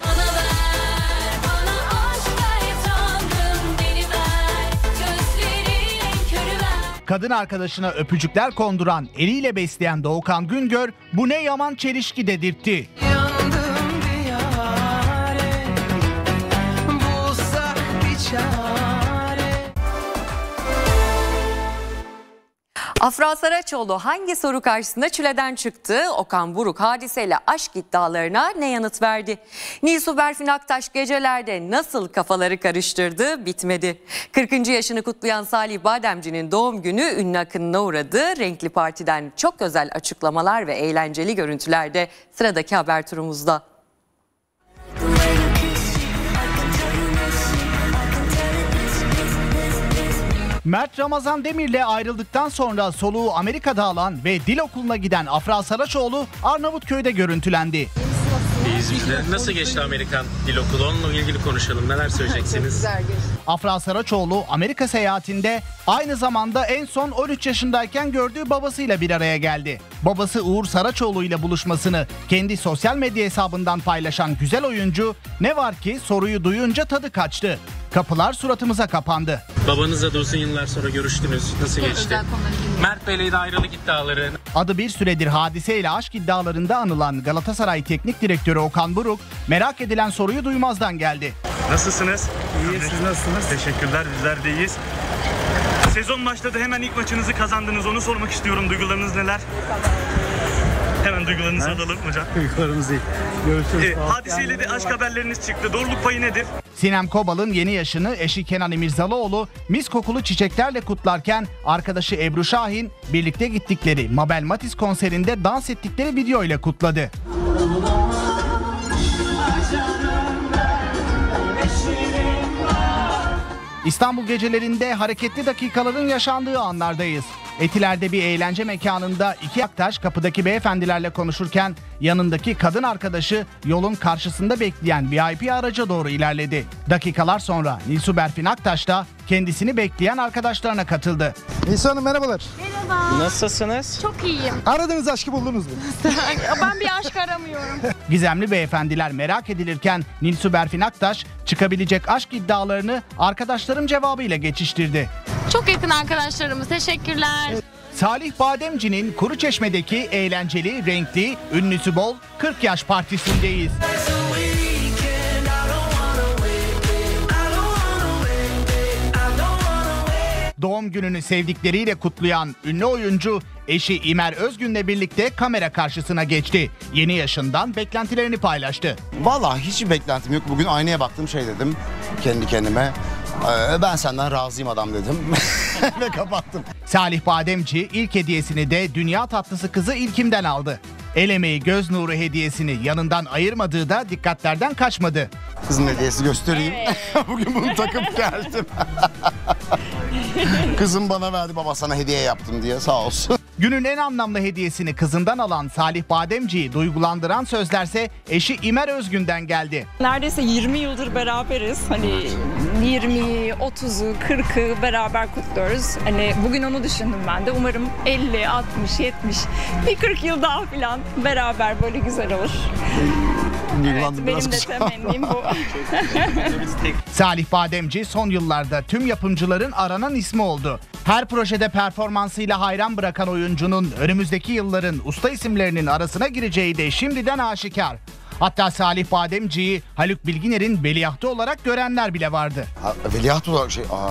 Kadın arkadaşına öpücükler konduran, eliyle besleyen Doğukan Güngör bu ne yaman çelişki dedirtti. Afra Saraçoğlu hangi soru karşısında çileden çıktı? Okan Buruk hadiseyle aşk iddialarına ne yanıt verdi? Nilsu Berfin Aktaş gecelerde nasıl kafaları karıştırdı? Bitmedi. 40. yaşını kutlayan Salih Bademci'nin doğum günü ünlü akınına uğradı. Renkli Parti'den çok özel açıklamalar ve eğlenceli görüntüler de sıradaki haber turumuzda. Mert Ramazan Demir'le ayrıldıktan sonra soluğu Amerika'da alan ve dil okuluna giden Afra Saraçoğlu Arnavutköy'de görüntülendi. Nasıl geçti Amerikan Dil Okulu? Onunla ilgili konuşalım. Neler söyleyeceksiniz? Afra Saraçoğlu Amerika seyahatinde aynı zamanda en son 13 yaşındayken gördüğü babasıyla bir araya geldi. Babası Uğur Saraçoğlu ile buluşmasını kendi sosyal medya hesabından paylaşan güzel oyuncu ne var ki soruyu duyunca tadı kaçtı. Kapılar suratımıza kapandı. Babanızla da uzun yıllar sonra görüştünüz. Nasıl geçti? Mert Bey'le de ayrılık iddiaları. Adı bir süredir hadiseyle aşk iddialarında anılan Galatasaray Teknik Direktörü Okan Buruk merak edilen soruyu duymazdan geldi. Nasılsınız? İyiyiz, siz nasılsınız? Teşekkürler, bizler de iyiyiz. Sezon başladı, hemen ilk maçınızı kazandınız. Onu sormak istiyorum. Duygularınız neler? Hemen duygularınızı alalım hocam. Duygularımız iyi. Görüşürüz. Hadiseyle de aşk haberleriniz çıktı. Doğruluk payı nedir? Sinem Kobal'ın yeni yaşını eşi Kenan İmirzalıoğlu mis kokulu çiçeklerle kutlarken arkadaşı Ebru Şahin birlikte gittikleri Mabel Matiz konserinde dans ettikleri video ile kutladı. İstanbul gecelerinde hareketli dakikaların yaşandığı anlardayız. Etiler'de bir eğlence mekanında iki Aktaş kapıdaki beyefendilerle konuşurken yanındaki kadın arkadaşı yolun karşısında bekleyen VIP araca doğru ilerledi. Dakikalar sonra Nilsu Berfin Aktaş da kendisini bekleyen arkadaşlarına katıldı. Nilsu Hanım merhabalar. Merhaba. Nasılsınız? Çok iyiyim. Aradığınız aşkı buldunuz mu? Ben bir aşk aramıyorum. Gizemli beyefendiler merak edilirken Nilsu Berfin Aktaş çıkabilecek aşk iddialarını arkadaşlarım cevabıyla geçiştirdi. Çok yakın arkadaşlarımız. Teşekkürler. Salih Bademci'nin Kuruçeşme'deki eğlenceli, renkli, ünlüsü bol 40 yaş partisindeyiz. Doğum gününü sevdikleriyle kutlayan ünlü oyuncu eşi İmer Özgün'le birlikte kamera karşısına geçti. Yeni yaşından beklentilerini paylaştı. Vallahi hiç beklentim yok. Bugün aynaya baktım şey dedim kendi kendime. Ben senden razıyım adam dedim ve kapattım. Salih Bademci ilk hediyesini de dünya tatlısı kızı İlkim'den aldı. El emeği göz nuru hediyesini yanından ayırmadığı da dikkatlerden kaçmadı. Kızın hediyesi göstereyim. Evet. Bugün bunu takıp geldim. Kızım bana verdi, baba sana hediye yaptım diye, sağ olsun. Günün en anlamlı hediyesini kızından alan Salih Bademci'yi duygulandıran sözlerse eşi İmer Özgün'den geldi. Neredeyse 20 yıldır beraberiz. Hani 20'yi, 30'u, 40'ı beraber kutluyoruz. Hani bugün onu düşündüm ben de. Umarım 50, 60, 70, bir 40 yıl daha falan beraber böyle güzel olur. Duygulandım Benim biraz de kusura temennim bu. Salih Bademci son yıllarda tüm yapımcıların aranan ismi oldu. Her projede performansıyla hayran bırakan oyuncunun önümüzdeki yılların usta isimlerinin arasına gireceği de şimdiden aşikar. Hatta Salih Bademci'yi Haluk Bilginer'in veliahtı olarak görenler bile vardı. Veliaht olarak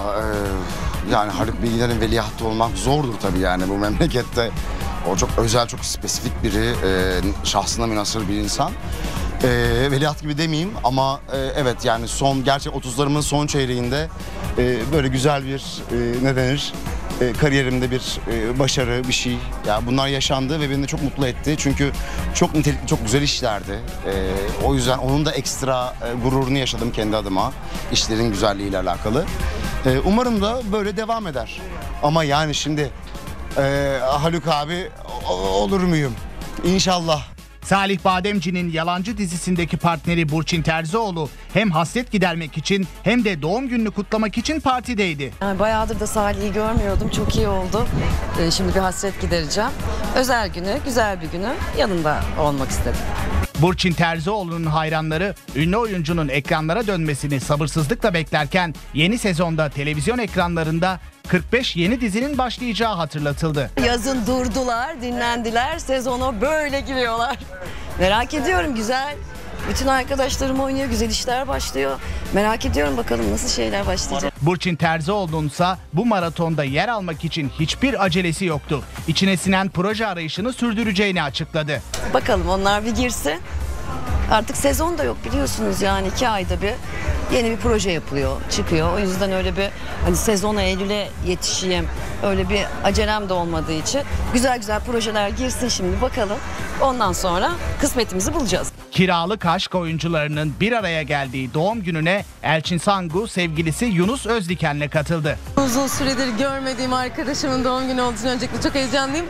yani Haluk Bilginer'in veliahtı olmak zordur tabii yani bu memlekette. O çok özel, çok spesifik biri, şahsına münhasır bir insan. Veliaht gibi demeyeyim ama evet yani gerçek 30'larımın son çeyreğinde böyle güzel bir ne denir? Kariyerimde bir başarı, bir şey. Yani bunlar yaşandı ve beni de çok mutlu etti. Çünkü çok nitelikli, çok güzel işlerdi. O yüzden onun da ekstra gururunu yaşadım kendi adıma. İşlerin güzelliğiyle alakalı. Umarım da böyle devam eder. Ama yani şimdi Haluk abi olur muyum? İnşallah. Salih Bademci'nin Yalancı dizisindeki partneri Burçin Terzioğlu hem hasret gidermek için hem de doğum gününü kutlamak için partideydi. Yani bayağıdır da Salih'i görmüyordum. Çok iyi oldu. Şimdi bir hasret gidereceğim. Özel günü, güzel bir günü yanında olmak istedim. Burçin Terzioğlu'nun hayranları ünlü oyuncunun ekranlara dönmesini sabırsızlıkla beklerken yeni sezonda televizyon ekranlarında 45 yeni dizinin başlayacağı hatırlatıldı. Yazın durdular, dinlendiler. Sezona böyle giriyorlar. Merak ediyorum, güzel. Bütün arkadaşlarım oynuyor, güzel işler başlıyor. Merak ediyorum bakalım nasıl şeyler başlayacak. Burçin Terzioğlu'nun ise bu maratonda yer almak için hiçbir acelesi yoktu. İçine sinen proje arayışını sürdüreceğini açıkladı. Bakalım onlar bir girsin. Artık sezon da yok biliyorsunuz yani 2 ayda bir yeni bir proje yapılıyor, çıkıyor. O yüzden öyle bir hani sezona Eylül'e yetişeyim öyle bir acelem de olmadığı için güzel güzel projeler girsin şimdi bakalım. Ondan sonra kısmetimizi bulacağız. Kiralık aşk oyuncularının bir araya geldiği doğum gününe Elçin Sangu sevgilisi Yunus Özdiken'le katıldı. Uzun süredir görmediğim arkadaşımın doğum günü olduğu için öncelikle çok heyecanlıyım.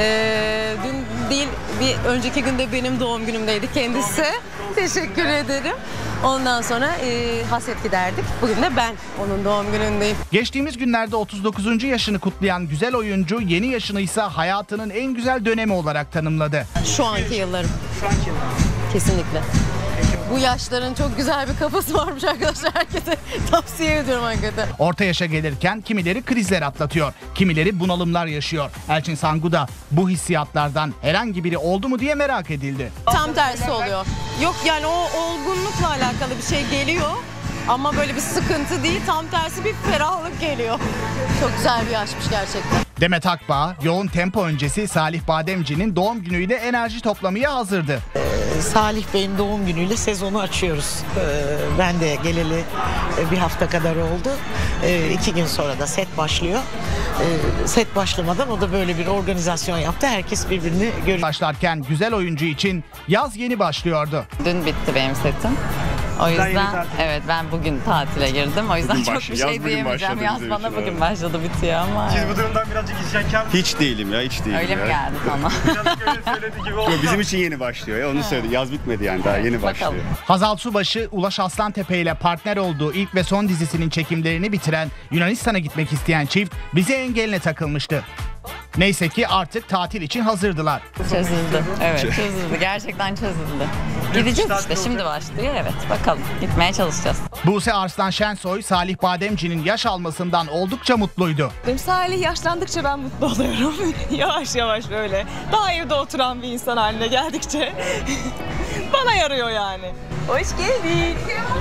Dün değil bir önceki günde benim doğum günümdeydi kendisi. Teşekkür ederim. Ondan sonra hasret giderdik. Bugün de ben onun doğum günündeyim. Geçtiğimiz günlerde 39. yaşını kutlayan güzel oyuncu yeni yaşını ise hayatının en güzel dönemi olarak tanımladı. Şu anki yıllarım. Kesinlikle. Bu yaşların çok güzel bir kafası varmış arkadaşlar. Herkese tavsiye ediyorum hakikaten. Orta yaşa gelirken kimileri krizler atlatıyor, kimileri bunalımlar yaşıyor. Elçin Sangu da bu hissiyatlardan herhangi biri oldu mu diye merak edildi. Tam tersi oluyor. Yok yani o olgunlukla alakalı bir şey geliyor. Ama böyle bir sıkıntı değil, tam tersi bir ferahlık geliyor. Çok güzel bir yaşmış gerçekten. Demet Akbağ yoğun tempo öncesi Salih Bademci'nin doğum günüyle enerji toplamaya hazırdı. Salih Bey'in doğum günüyle sezonu açıyoruz. Ben de geleli bir hafta kadar oldu. 2 gün sonra da set başlıyor. Set başlamadan o da böyle bir organizasyon yaptı. Herkes birbirini görüyor. Başlarken güzel oyuncu için yaz yeni başlıyordu. Dün bitti benim setim. O yüzden evet ben bugün tatile girdim. O yüzden Bugün çok başladı. bir Yaz şey bugün diyemeyeceğim. başladı Yaz bizim bana için, bugün evet. başladı bitiyor ama. Siz bu durumdan birazcık isyankar mısınız? Hiç değilim ya, hiç değilim. Öyle mi geldi sana? Yok, bizim için yeni başlıyor ya, onu söyledi. Yaz bitmedi yani, daha yeni başlıyor. Hazal Subaşı, Ulaş Aslantepe ile partner olduğu ilk ve son dizisinin çekimlerini bitiren Yunanistan'a gitmek isteyen çift vize engeline takılmıştı. Neyse ki artık tatil için hazırdılar. Çözüldü. Evet çözüldü. Gerçekten çözüldü. Gideceğiz işte şimdi başlıyor. Evet bakalım gitmeye çalışacağız. Buse Arslan Şensoy, Salih Bademci'nin yaş almasından oldukça mutluydu. Benim Salih yaşlandıkça ben mutlu oluyorum. Yavaş yavaş böyle. Daha evde oturan bir insan haline geldikçe bana yarıyor yani. Hoş geldin.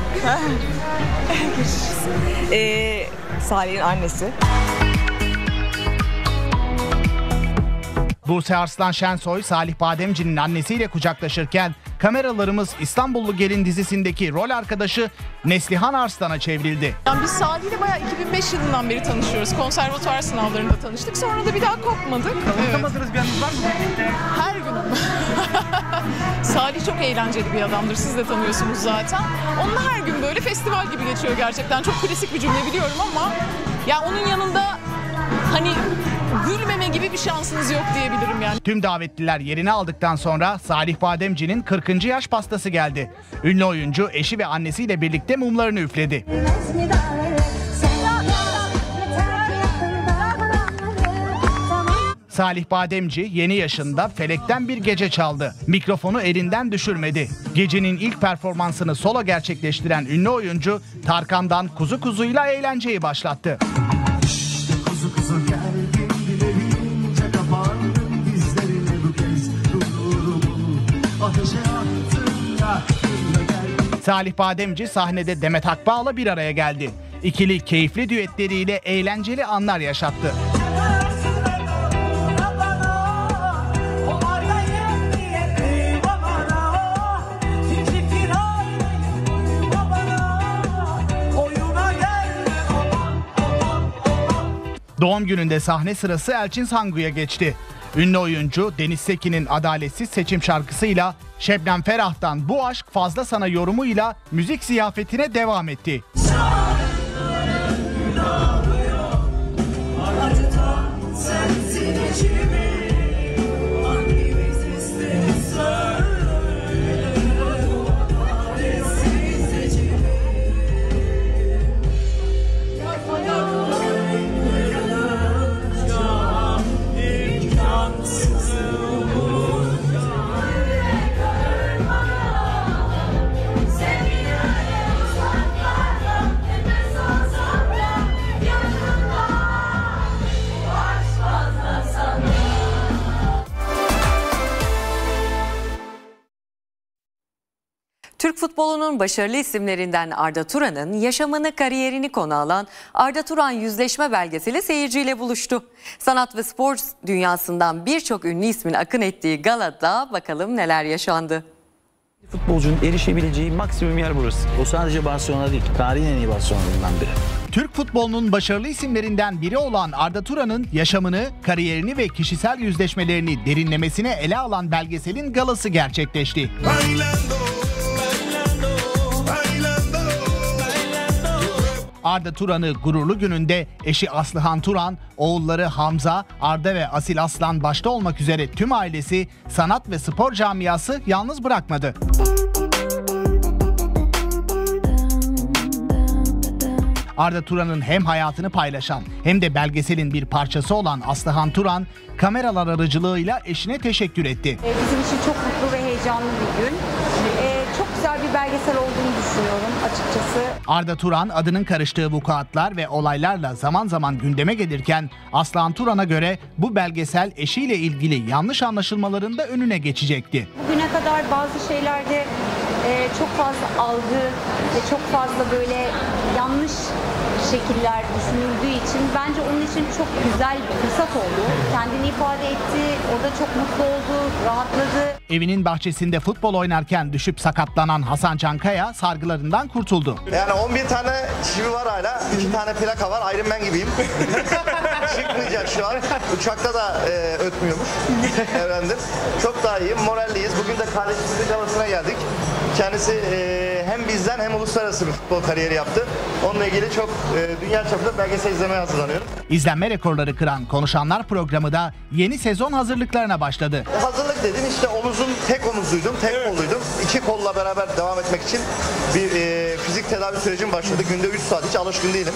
Salih'in annesi. Buse Arslan Şensoy, Salih Bademci'nin annesiyle kucaklaşırken kameralarımız İstanbullu Gelin dizisindeki rol arkadaşı Neslihan Arslan'a çevrildi. Yani biz Salih'le bayağı 2005 yılından beri tanışıyoruz. Konservatuvar sınavlarında tanıştık. Sonra da bir daha kopmadık. Unutamadığınız bir anınız var mı? Her gün. Salih çok eğlenceli bir adamdır. Siz de tanıyorsunuz zaten. Onunla her gün böyle festival gibi geçiyor gerçekten. Çok klasik bir cümle biliyorum ama ya onun yanında hani gülmeme gibi bir şansınız yok diyebilirim yani. Tüm davetliler yerini aldıktan sonra Salih Bademci'nin 40. yaş pastası geldi. Ünlü oyuncu eşi ve annesiyle birlikte mumlarını üfledi. Salih Bademci yeni yaşında Felekten Bir Gece çaldı. Mikrofonu elinden düşürmedi. Gecenin ilk performansını solo gerçekleştiren ünlü oyuncu Tarkan'dan Kuzu Kuzu'yla eğlenceyi başlattı. Kuzu kuzu geldim dilerince kapandım dizlerine bu kez gururumu ateşe attım aklımda geldim. Salih Bademci sahnede Demet Akbağ'la bir araya geldi. İkili keyifli düetleriyle eğlenceli anlar yaşattı. Doğum gününde sahne sırası Elçin Sangu'ya geçti. Ünlü oyuncu Deniz Sekin'in Adaletsiz Seçim şarkısıyla Şebnem Ferah'tan Bu Aşk Fazla Sana yorumuyla müzik ziyafetine devam etti. Türk futbolunun başarılı isimlerinden Arda Turan'ın yaşamını, kariyerini konu alan Arda Turan Yüzleşme belgeseli seyirciyle buluştu. Sanat ve spor dünyasından birçok ünlü ismin akın ettiği galada bakalım neler yaşandı. Futbolcunun erişebileceği maksimum yer burası. O sadece Barcelona değil, tarihin en iyi Barcelona'larından biri. Türk futbolunun başarılı isimlerinden biri olan Arda Turan'ın yaşamını, kariyerini ve kişisel yüzleşmelerini derinlemesine ele alan belgeselin galası gerçekleşti. Arda Turan'ı gururlu gününde eşi Aslıhan Turan, oğulları Hamza, Arda ve Asil Aslan başta olmak üzere tüm ailesi, sanat ve spor camiası yalnız bırakmadı. Arda Turan'ın hem hayatını paylaşan hem de belgeselin bir parçası olan Aslıhan Turan, kameralar aracılığıyla eşine teşekkür etti. Bizim için çok mutlu ve heyecanlı bir gün. Çok güzel bir belgesel olduğunu düşünüyorum açıkçası. Arda Turan adının karıştığı vukuatlar ve olaylarla zaman zaman gündeme gelirken Aslıhan Turan'a göre bu belgesel eşiyle ilgili yanlış anlaşılmaların da önüne geçecekti. Bugüne kadar bazı şeylerde çok fazla algı ve çok fazla böyle yanlış şekiller düşünüldüğü için bence onun için çok güzel bir fırsat oldu. Kendini ifade etti, o da çok mutlu oldu, rahatladı. Evinin bahçesinde futbol oynarken düşüp sakatlanan Hasan Cankaya sargılarından kurtuldu. Yani 11 tane çivi var hala, 2 tane plaka var, Iron Man gibiyim. Çıkmayacak şu an. Uçakta da ötmüyormuş. Efendim. Çok daha iyiyim, moralliyiz. Bugün de kardeşimizin galasına geldik. Kendisi hem bizden hem uluslararası bir futbol kariyeri yaptı. Onunla ilgili çok dünya çapında belgesel izlemeye hazırlanıyorum. İzlenme rekorları kıran Konuşanlar programı da yeni sezon hazırlıklarına başladı. Hazırlık dedin işte tek omuzluydum, tek kolluydum. 2 kolla beraber devam etmek için bir fizik tedavi sürecim başladı. Günde 3 saat hiç alışkın değilim.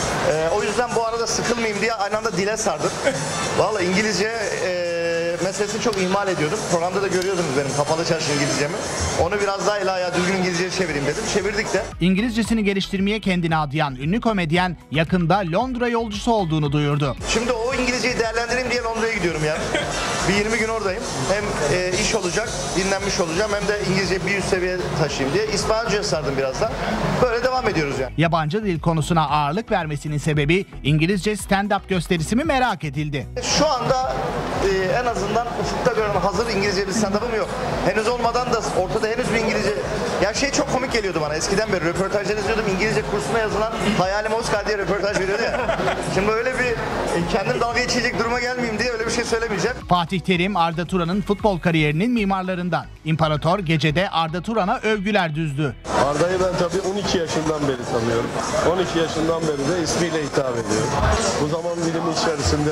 O yüzden bu arada sıkılmayayım diye aynı anda dile sardım. Vallahi İngilizce meselesini çok ihmal ediyordum. Programda da görüyordunuz benim kapalı çarşı İngilizcemi. Onu biraz daha ele ayağa düzgün İngilizce'ye çevireyim dedim. Çevirdik de. İngilizcesini geliştirmeye kendini adayan ünlü komedyen yakında Londra yolcusu olduğunu duyurdu. Şimdi o İngilizceyi değerlendireyim diye Londra'ya gidiyorum yani. Bir 20 gün oradayım. Hem iş olacak, dinlenmiş olacağım hem de İngilizceyi bir üst seviyeye taşıyayım diye. İspanyolca'ya sardım biraz da. Böyle devam ediyoruz yani. Yabancı dil konusuna ağırlık vermesinin sebebi İngilizce stand-up gösterisi mi merak edildi. Şu anda en azından ufukta görünen hazır İngilizce bir stand-up'ım yok. Henüz olmadan da ortada henüz bir İngilizce... Ya çok komik geliyordu bana eskiden beri. Röportajlar izliyordum. İngilizce kursuna yazılan Hayalim Oscar diye röportaj veriyordu ya. Şimdi öyle bir kendim dalga geçecek duruma gelmeyeyim diye öyle bir şey söylemeyeceğim. Fatih Terim Arda Turan'ın futbol kariyerinin mimarlarından. İmparator gecede Arda Turan'a övgüler düzdü. Arda'yı ben tabii 12 yaşından beri tanıyorum. 12 yaşından beri de ismiyle hitap ediyorum. Bu zaman dilimi içerisinde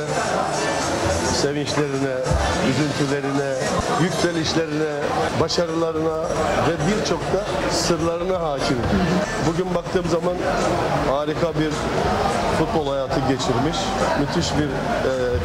sevinçlerine, üzüntülerine, yükselişlerine, başarılarına ve birçok da sırlarına hakim. Bugün baktığım zaman harika bir futbol hayatı geçirmiş, müthiş bir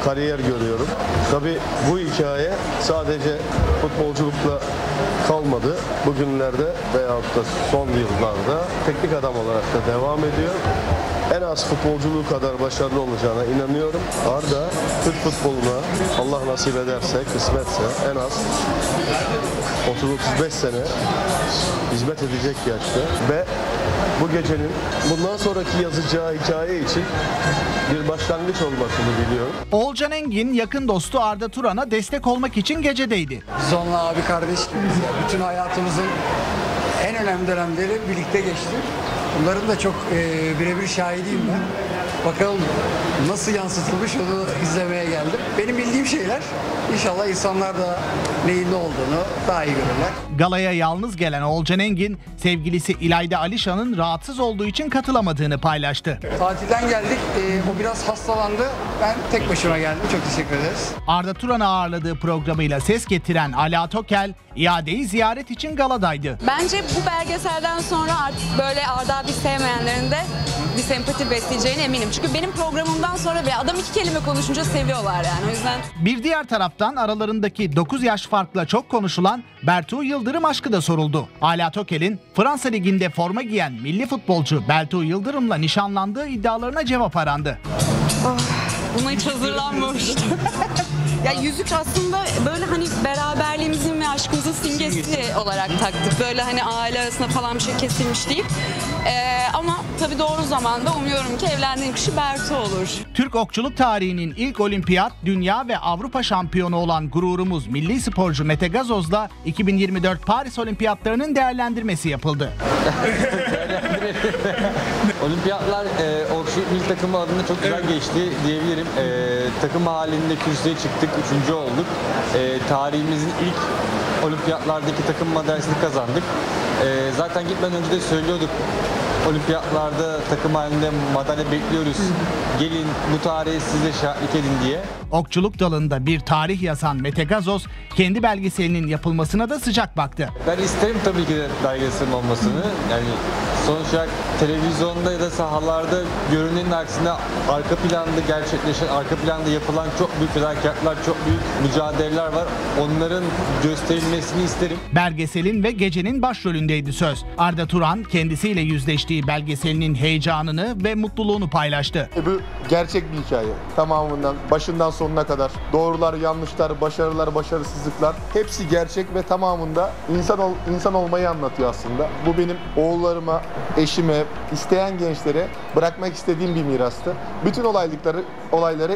kariyer görüyorum. Tabii bu hikaye sadece futbolculukla kalmadı. Bugünlerde veyahut da son yıllarda teknik adam olarak da devam ediyor. En az futbolculuğu kadar başarılı olacağına inanıyorum. Arda Türk futboluna Allah nasip ederse, kısmetse en az 30-35 sene hizmet edecek yaşta ve bu gecenin bundan sonraki yazacağı hikaye için bir başlangıç olmasını diliyorum. Oğulcan Engin yakın dostu Arda Turan'a destek olmak için gecedeydi. Biz onunla abi kardeş gibiyiz ya. Bütün hayatımızın en önemli dönemleri birlikte geçti. Bunların da çok birebir şahidiyim ben. Bakalım nasıl yansıtılmış onu izlemeye geldim. Benim bildiğim şeyler, İnşallah insanlar da neyin ne olduğunu daha iyi görürler. Galaya yalnız gelen Oğulcan Engin, sevgilisi İlayda Alişan'ın rahatsız olduğu için katılamadığını paylaştı. Tatilden geldik, o biraz hastalandı. Ben tek başıma geldim, çok teşekkür ederiz. Arda Turan'ı ağırladığı programıyla ses getiren Ala Tokel, iadeyi ziyaret için galadaydı. Bence bu belgeselden sonra artık böyle Arda abi sevmeyenlerin de bir sempati besleyeceğine eminim. Çünkü benim programımdan sonra bile adam 2 kelime konuşunca seviyorlar yani, o yüzden. Bir diğer taraftan aralarındaki 9 yaş farkla çok konuşulan Bertu Yıldırım aşkı da soruldu. Ala Tokel'in Fransa Ligi'nde forma giyen milli futbolcu Bertu Yıldırım'la nişanlandığı iddialarına cevap arandı. Buna hiç hazırlanmamıştım. Ya yüzük aslında böyle hani beraberliğimizin ve aşkımızın simgesi olarak taktık. Böyle hani aile arasında falan bir şey kesilmiş değil. Ama tabii doğru zamanda umuyorum ki evlendiğim kişi Bertu olur. Türk okçuluk tarihinin ilk olimpiyat, dünya ve Avrupa şampiyonu olan gururumuz milli sporcu Mete Gazoz'la 2024 Paris Olimpiyatlarının değerlendirmesi yapıldı. Olimpiyatlar okçuluk milli takımı adına çok güzel geçti diyebilirim. Takım halinde kürsüye çıktık, 3. olduk. Tarihimizin ilk olimpiyatlardaki takım madalyasını kazandık. Zaten gitmeden önce de söylüyorduk. Olimpiyatlarda takım halinde madalya bekliyoruz. Gelin bu tarihe siz de şahitlik edin diye. Okçuluk dalında bir tarih yazan Mete Gazoz, kendi belgeselinin yapılmasına da sıcak baktı. Ben isterim tabii ki de belgeselin olmasını. Yani sonuç olarak televizyonda ya da sahalarda görünenin aksine arka planda gerçekleşen, arka planda yapılan çok büyük fedakarlıklar, çok büyük mücadeleler var. Onların gösterilmesini isterim. Belgeselin ve gecenin başrolündeydi söz. Arda Turan kendisiyle yüzleştiği belgeselinin heyecanını ve mutluluğunu paylaştı. Bu gerçek bir hikaye. Tamamından, başından sonuna kadar. Doğrular, yanlışlar, başarılar, başarısızlıklar hepsi gerçek ve tamamında insan olmayı anlatıyor aslında. Bu benim oğullarıma, eşime, isteyen gençlere bırakmak istediğim bir mirastı. Bütün olayları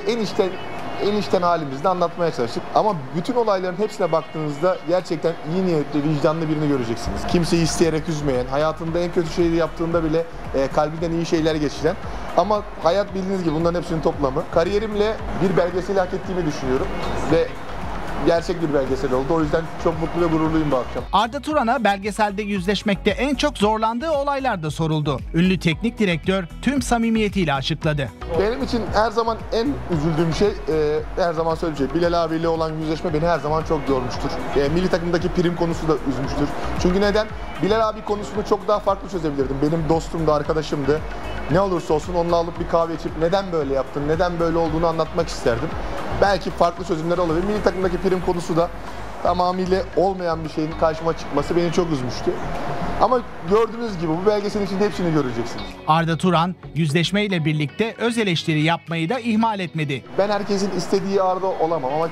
en içten halimizde anlatmaya çalıştık. Ama bütün olayların hepsine baktığınızda gerçekten iyi niyetli, vicdanlı birini göreceksiniz. Kimseyi isteyerek üzmeyen, hayatında en kötü şeyi yaptığında bile kalbinden iyi şeyler geçiren. Ama hayat bildiğiniz gibi bunların hepsinin toplamı. Kariyerimle bir belgeseli hak ettiğimi düşünüyorum ve gerçek bir belgesel oldu. O yüzden çok mutlu ve gururluyum bu akşam. Arda Turan'a belgeselde yüzleşmekte en çok zorlandığı olaylar da soruldu. Ünlü teknik direktör tüm samimiyetiyle açıkladı. Benim için her zaman en üzüldüğüm şey, her zaman söyleyeceğim, Bilal abiyle olan yüzleşme beni her zaman çok yormuştur. Milli takımdaki prim konusu da üzmüştür. Çünkü neden? Bilal abi konusunu çok daha farklı çözebilirdim. Benim dostumdu, arkadaşımdı. Ne olursa olsun onunla alıp bir kahve içip neden böyle yaptın, neden böyle olduğunu anlatmak isterdim. Belki farklı çözümler olabilir. Milli takımdaki prim konusu da tamamıyla olmayan bir şeyin karşıma çıkması beni çok üzmüştü. Ama gördüğünüz gibi bu belgeselin içinde hepsini göreceksiniz. Arda Turan yüzleşmeyle birlikte öz eleştiri yapmayı da ihmal etmedi. Ben herkesin istediği Arda olamam ama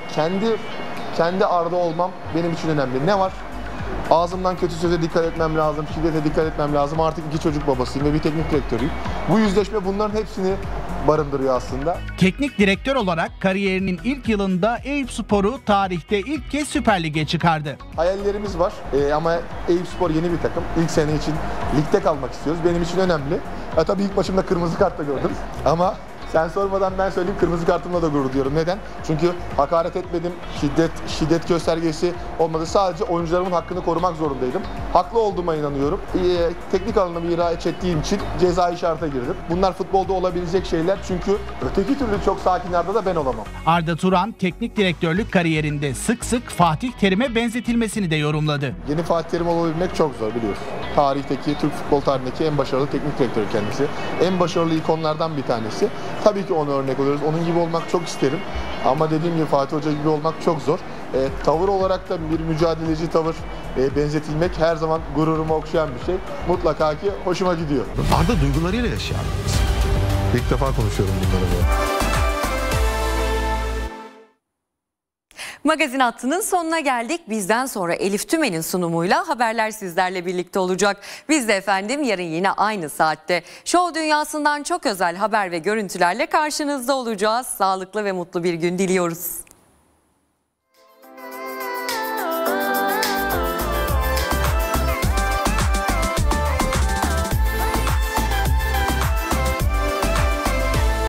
kendi Arda olmam benim için önemli. Ne var? Ağzımdan kötü söze dikkat etmem lazım, şiddete dikkat etmem lazım. Artık 2 çocuk babasıyım ve bir teknik direktörüyüm. Bu yüzleşme bunların hepsini barındırıyor aslında. Teknik direktör olarak kariyerinin ilk yılında Eyüpspor'u tarihte ilk kez Süper Lig'e çıkardı. Hayallerimiz var ama Eyüpspor yeni bir takım. İlk sene için ligde kalmak istiyoruz. Benim için önemli. Tabii ilk maçımda kırmızı kartla gördüm ama sen sormadan ben söyleyeyim, kırmızı kartımla da gurur duyuyorum. Neden? Çünkü hakaret etmedim, şiddet göstergesi olmadı. Sadece oyuncularımın hakkını korumak zorundaydım. Haklı olduğuma inanıyorum. Teknik alanımı ihraç ettiğim için ceza işarete girdim. Bunlar futbolda olabilecek şeyler çünkü öteki türlü çok sakinlerde de ben olamam. Arda Turan teknik direktörlük kariyerinde sık sık Fatih Terim'e benzetilmesini de yorumladı. Yeni Fatih Terim olabilmek çok zor biliyorsun. tarihteki, Türk futbol tarihindeki en başarılı teknik direktörü kendisi. En başarılı ikonlardan bir tanesi. Tabii ki ona örnek oluyoruz. Onun gibi olmak çok isterim. Ama dediğim gibi Fatih Hoca gibi olmak çok zor. Tavır olarak da bir mücadeleci tavır benzetilmek her zaman gururumu okşayan bir şey. Mutlaka ki hoşuma gidiyor. Arda duygularıyla yaşayan birisi. İlk defa konuşuyorum bunları böyle. Magazin Hattı'nın sonuna geldik. Bizden sonra Elif Tümen'in sunumuyla haberler sizlerle birlikte olacak. Biz de efendim yarın yine aynı saatte şov dünyasından çok özel haber ve görüntülerle karşınızda olacağız. Sağlıklı ve mutlu bir gün diliyoruz.